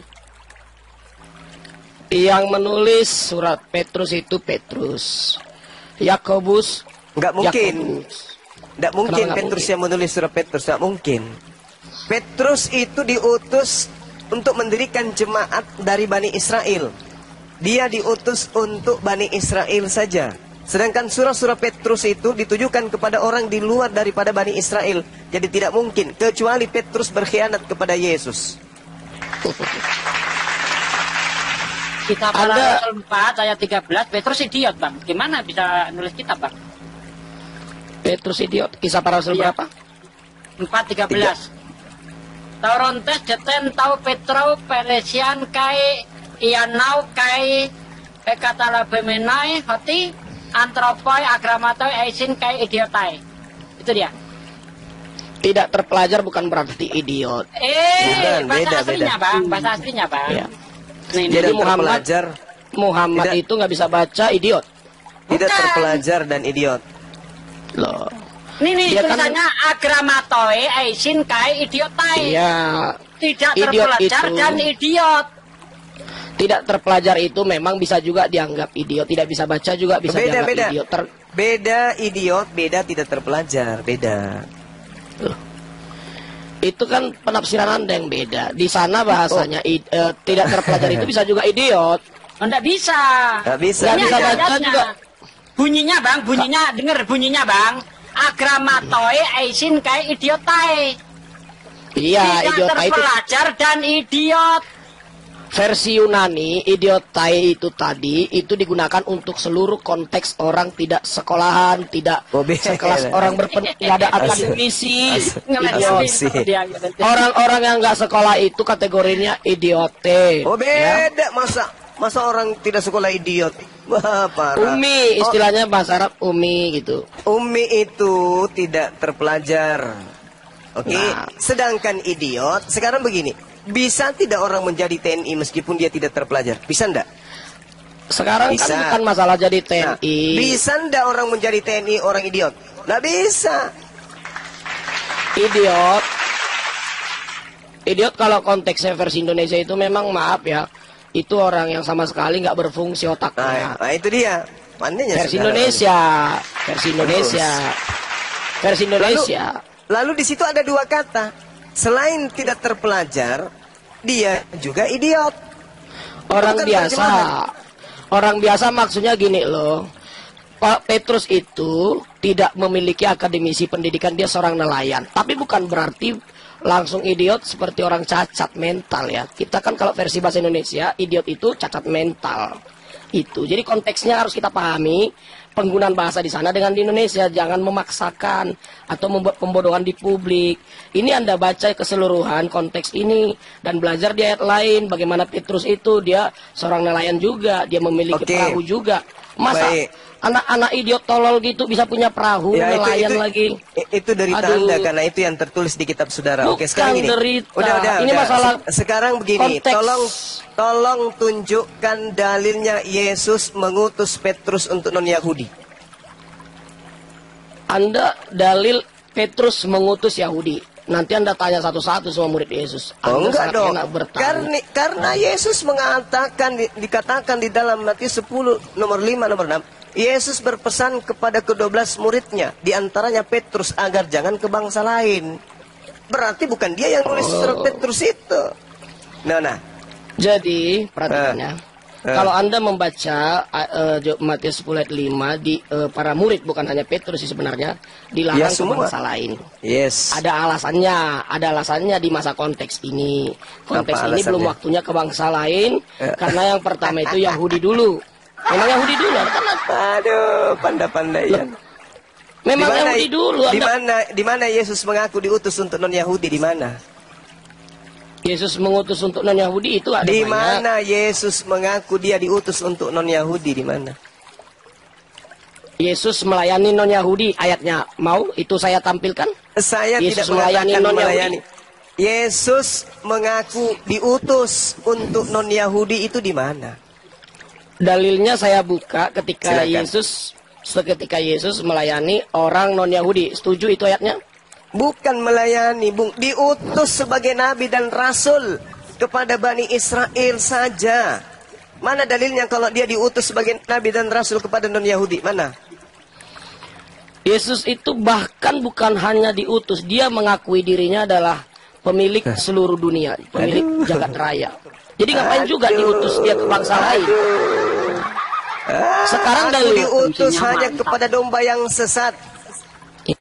Speaker 9: Yang menulis surat Petrus itu Petrus. Yakobus
Speaker 2: Nggak mungkin.
Speaker 9: Yakobus.
Speaker 2: Tidak mungkin
Speaker 9: Kenapa nggak
Speaker 2: Petrus
Speaker 9: mungkin?
Speaker 2: yang menulis surat Petrus, tidak mungkin. Petrus itu diutus untuk mendirikan jemaat dari Bani Israel. Dia diutus untuk Bani Israel saja. Sedangkan surah-surah Petrus itu ditujukan kepada orang di luar daripada Bani Israel. Jadi tidak mungkin, kecuali Petrus berkhianat kepada Yesus.
Speaker 3: Kitab
Speaker 9: Anda-
Speaker 3: Rasul empat ayat tiga belas, Petrus idiot, Bang. Gimana bisa nulis kitab, Bang?
Speaker 9: Petrus idiot. Kisah para Rasul
Speaker 3: Iya.
Speaker 9: berapa?
Speaker 3: empat tiga belas. Taurontes jeten tau Petro Peresian kai ianau kai pekatala bemenai hoti antropoi agramatoi aisin kai idiotai. Itu dia.
Speaker 9: Tidak terpelajar bukan berarti idiot.
Speaker 3: Eh,
Speaker 2: Bukan,
Speaker 3: bahasa
Speaker 2: beda,
Speaker 3: aslinya,
Speaker 2: beda.
Speaker 3: Bang. Bahasa aslinya, Bang.
Speaker 9: Ya.
Speaker 3: Nah, ini
Speaker 2: Tidak
Speaker 9: Jadi Muhammad-
Speaker 2: terpelajar,
Speaker 9: Muhammad
Speaker 2: Tidak.
Speaker 9: itu nggak bisa baca idiot.
Speaker 2: tidak
Speaker 3: Bukan.
Speaker 2: terpelajar dan idiot.
Speaker 9: Loh.
Speaker 3: Ini nih
Speaker 9: Dia kan-
Speaker 3: tulisannya agramatoi aisin kai idiotai.
Speaker 9: Iya.
Speaker 3: Tidak
Speaker 9: Idiot
Speaker 3: terpelajar
Speaker 9: itu-
Speaker 3: dan idiot.
Speaker 9: Tidak terpelajar itu memang bisa juga dianggap idiot. Tidak bisa baca juga bisa
Speaker 2: Beda,
Speaker 9: dianggap
Speaker 2: beda.
Speaker 9: idiot. Ter-
Speaker 2: Beda idiot, beda tidak terpelajar, beda.
Speaker 9: itu kan penafsiran Anda yang beda. Di sana bahasanya i- eh, tidak terpelajar itu bisa juga idiot.
Speaker 3: Enggak bisa.
Speaker 2: Nggak bisa.
Speaker 9: Nggak
Speaker 3: Ini
Speaker 9: bisa
Speaker 3: ada
Speaker 9: baca
Speaker 3: ayatnya.
Speaker 9: juga.
Speaker 3: Bunyinya, Bang, bunyinya denger bunyinya, Bang. Agramatoi aisin kai idiotai.
Speaker 9: Iya,
Speaker 3: Tidak
Speaker 9: idiot itu
Speaker 3: terpelajar dan idiot.
Speaker 9: versi Yunani, idiotai itu tadi itu digunakan untuk seluruh konteks orang tidak sekolahan, tidak
Speaker 2: Oh, beda.
Speaker 9: sekelas orang berpen, nggak ada akademisi, idiot.
Speaker 2: Asumsi.
Speaker 3: Dia-
Speaker 9: Orang-orang yang nggak sekolah itu kategorinya idiote.
Speaker 2: Oh
Speaker 9: ya.
Speaker 2: beda, masa masa orang tidak sekolah idiot. Wah, parah.
Speaker 9: Umi, istilahnya bahasa Arab umi gitu.
Speaker 2: Umi itu tidak terpelajar. Oke,
Speaker 9: Nah.
Speaker 2: sedangkan idiot sekarang begini, bisa tidak orang menjadi T N I meskipun dia tidak terpelajar? Bisa enggak?
Speaker 9: Sekarang
Speaker 2: Bisa.
Speaker 9: kan bukan masalah jadi T N
Speaker 2: Nah,
Speaker 9: I.
Speaker 2: bisa enggak orang menjadi T N I orang idiot? Nggak bisa.
Speaker 9: Idiot. Idiot kalau konteksnya versi Indonesia itu memang maaf ya, itu orang yang sama sekali nggak berfungsi
Speaker 2: Nah,
Speaker 9: otaknya.
Speaker 2: nah itu dia. Pandainya
Speaker 9: Versi
Speaker 2: saudara.
Speaker 9: Indonesia, versi Indonesia, versi Indonesia.
Speaker 2: Lalu di situ ada dua kata. Selain tidak terpelajar, dia juga idiot.
Speaker 9: Orang
Speaker 2: bukan
Speaker 9: biasa,
Speaker 2: terjemahan.
Speaker 9: orang biasa maksudnya gini loh. Pak Petrus itu tidak memiliki akademisi pendidikan, dia seorang nelayan. Tapi bukan berarti langsung idiot seperti orang cacat mental ya. Kita kan kalau versi bahasa Indonesia, idiot itu cacat mental. Itu. Jadi konteksnya harus kita pahami penggunaan bahasa di sana dengan di Indonesia. Jangan memaksakan atau membuat pembodohan di publik. Ini Anda baca keseluruhan konteks ini dan belajar di ayat lain. Bagaimana Petrus itu dia seorang nelayan juga, dia memiliki
Speaker 2: Oke.
Speaker 9: perahu juga. Masa
Speaker 2: Baik.
Speaker 9: anak-anak idiot tolol gitu bisa punya perahu
Speaker 2: Ya, itu,
Speaker 9: nelayan
Speaker 2: itu,
Speaker 9: lagi?
Speaker 2: i- itu derita
Speaker 9: Aduh.
Speaker 2: Anda karena itu yang tertulis di kitab saudara. Oke,
Speaker 9: Bukan
Speaker 2: sekarang gini.
Speaker 9: derita.
Speaker 2: Udah, udah,
Speaker 9: Ini
Speaker 2: udah.
Speaker 9: masalah
Speaker 2: Se- Sekarang begini,
Speaker 9: konteks.
Speaker 2: tolong tolong tunjukkan dalilnya Yesus mengutus Petrus untuk non-Yahudi.
Speaker 9: Anda dalil Petrus mengutus Yahudi. Nanti Anda tanya satu-satu sama murid Yesus.
Speaker 2: Oh,
Speaker 9: Anda
Speaker 2: enggak
Speaker 9: sangat
Speaker 2: dong.
Speaker 9: enak bertanya.
Speaker 2: Karena, karena Yesus mengatakan di- dikatakan di dalam Matius sepuluh nomor lima nomor enam, Yesus berpesan kepada kedua belas muridnya, di antaranya Petrus agar jangan ke bangsa lain. Berarti bukan dia yang nulis surat
Speaker 9: Oh.
Speaker 2: Petrus itu. Nah, nah.
Speaker 9: Jadi, perhatikannya. Kalau Anda membaca uh, Matius sepuluh ayat lima di uh, para murid, bukan hanya Petrus sih sebenarnya, dilarang
Speaker 2: Ya,
Speaker 9: ke
Speaker 2: semua.
Speaker 9: bangsa lain.
Speaker 2: Yes.
Speaker 9: Ada alasannya, ada alasannya di masa konteks ini. Konteks
Speaker 2: Apa
Speaker 9: ini belum
Speaker 2: alasannya?
Speaker 9: waktunya ke bangsa lain,
Speaker 2: Ya.
Speaker 9: karena yang pertama itu Yahudi dulu. Memang Yahudi dulu, karena
Speaker 2: Aduh, pandai-pandaian.
Speaker 9: memang
Speaker 2: Di mana-
Speaker 9: Yahudi dulu.
Speaker 2: Di
Speaker 9: Anda-
Speaker 2: mana di mana Yesus mengaku diutus untuk non Yahudi, di mana?
Speaker 9: Yesus mengutus untuk non Yahudi itu ada
Speaker 2: Di
Speaker 9: banyak.
Speaker 2: mana Yesus mengaku dia diutus untuk non Yahudi, di mana?
Speaker 9: Yesus melayani non Yahudi, ayatnya mau itu saya tampilkan.
Speaker 2: Saya
Speaker 9: Yesus
Speaker 2: tidak
Speaker 9: melayani
Speaker 2: mengatakan
Speaker 9: non-Yahudi.
Speaker 2: melayani. Yesus mengaku diutus untuk non Yahudi, itu di mana?
Speaker 9: Dalilnya saya buka ketika
Speaker 2: Silakan.
Speaker 9: Yesus seketika Yesus melayani orang non Yahudi. Setuju itu ayatnya?
Speaker 2: Bukan melayani, Bung, diutus sebagai nabi dan rasul kepada Bani Israel saja. Mana dalilnya kalau dia diutus sebagai nabi dan rasul kepada non Yahudi? Mana?
Speaker 9: Yesus itu bahkan bukan hanya diutus, dia mengakui dirinya adalah pemilik seluruh dunia, pemilik
Speaker 2: Aduh.
Speaker 9: jagat raya. Jadi ngapain juga
Speaker 2: Aduh.
Speaker 9: diutus dia ke bangsa lain?
Speaker 2: Ah,
Speaker 9: Sekarang
Speaker 2: aku
Speaker 9: dalil
Speaker 2: diutus
Speaker 3: kuncinya
Speaker 2: hanya
Speaker 3: mantap.
Speaker 2: kepada domba yang sesat.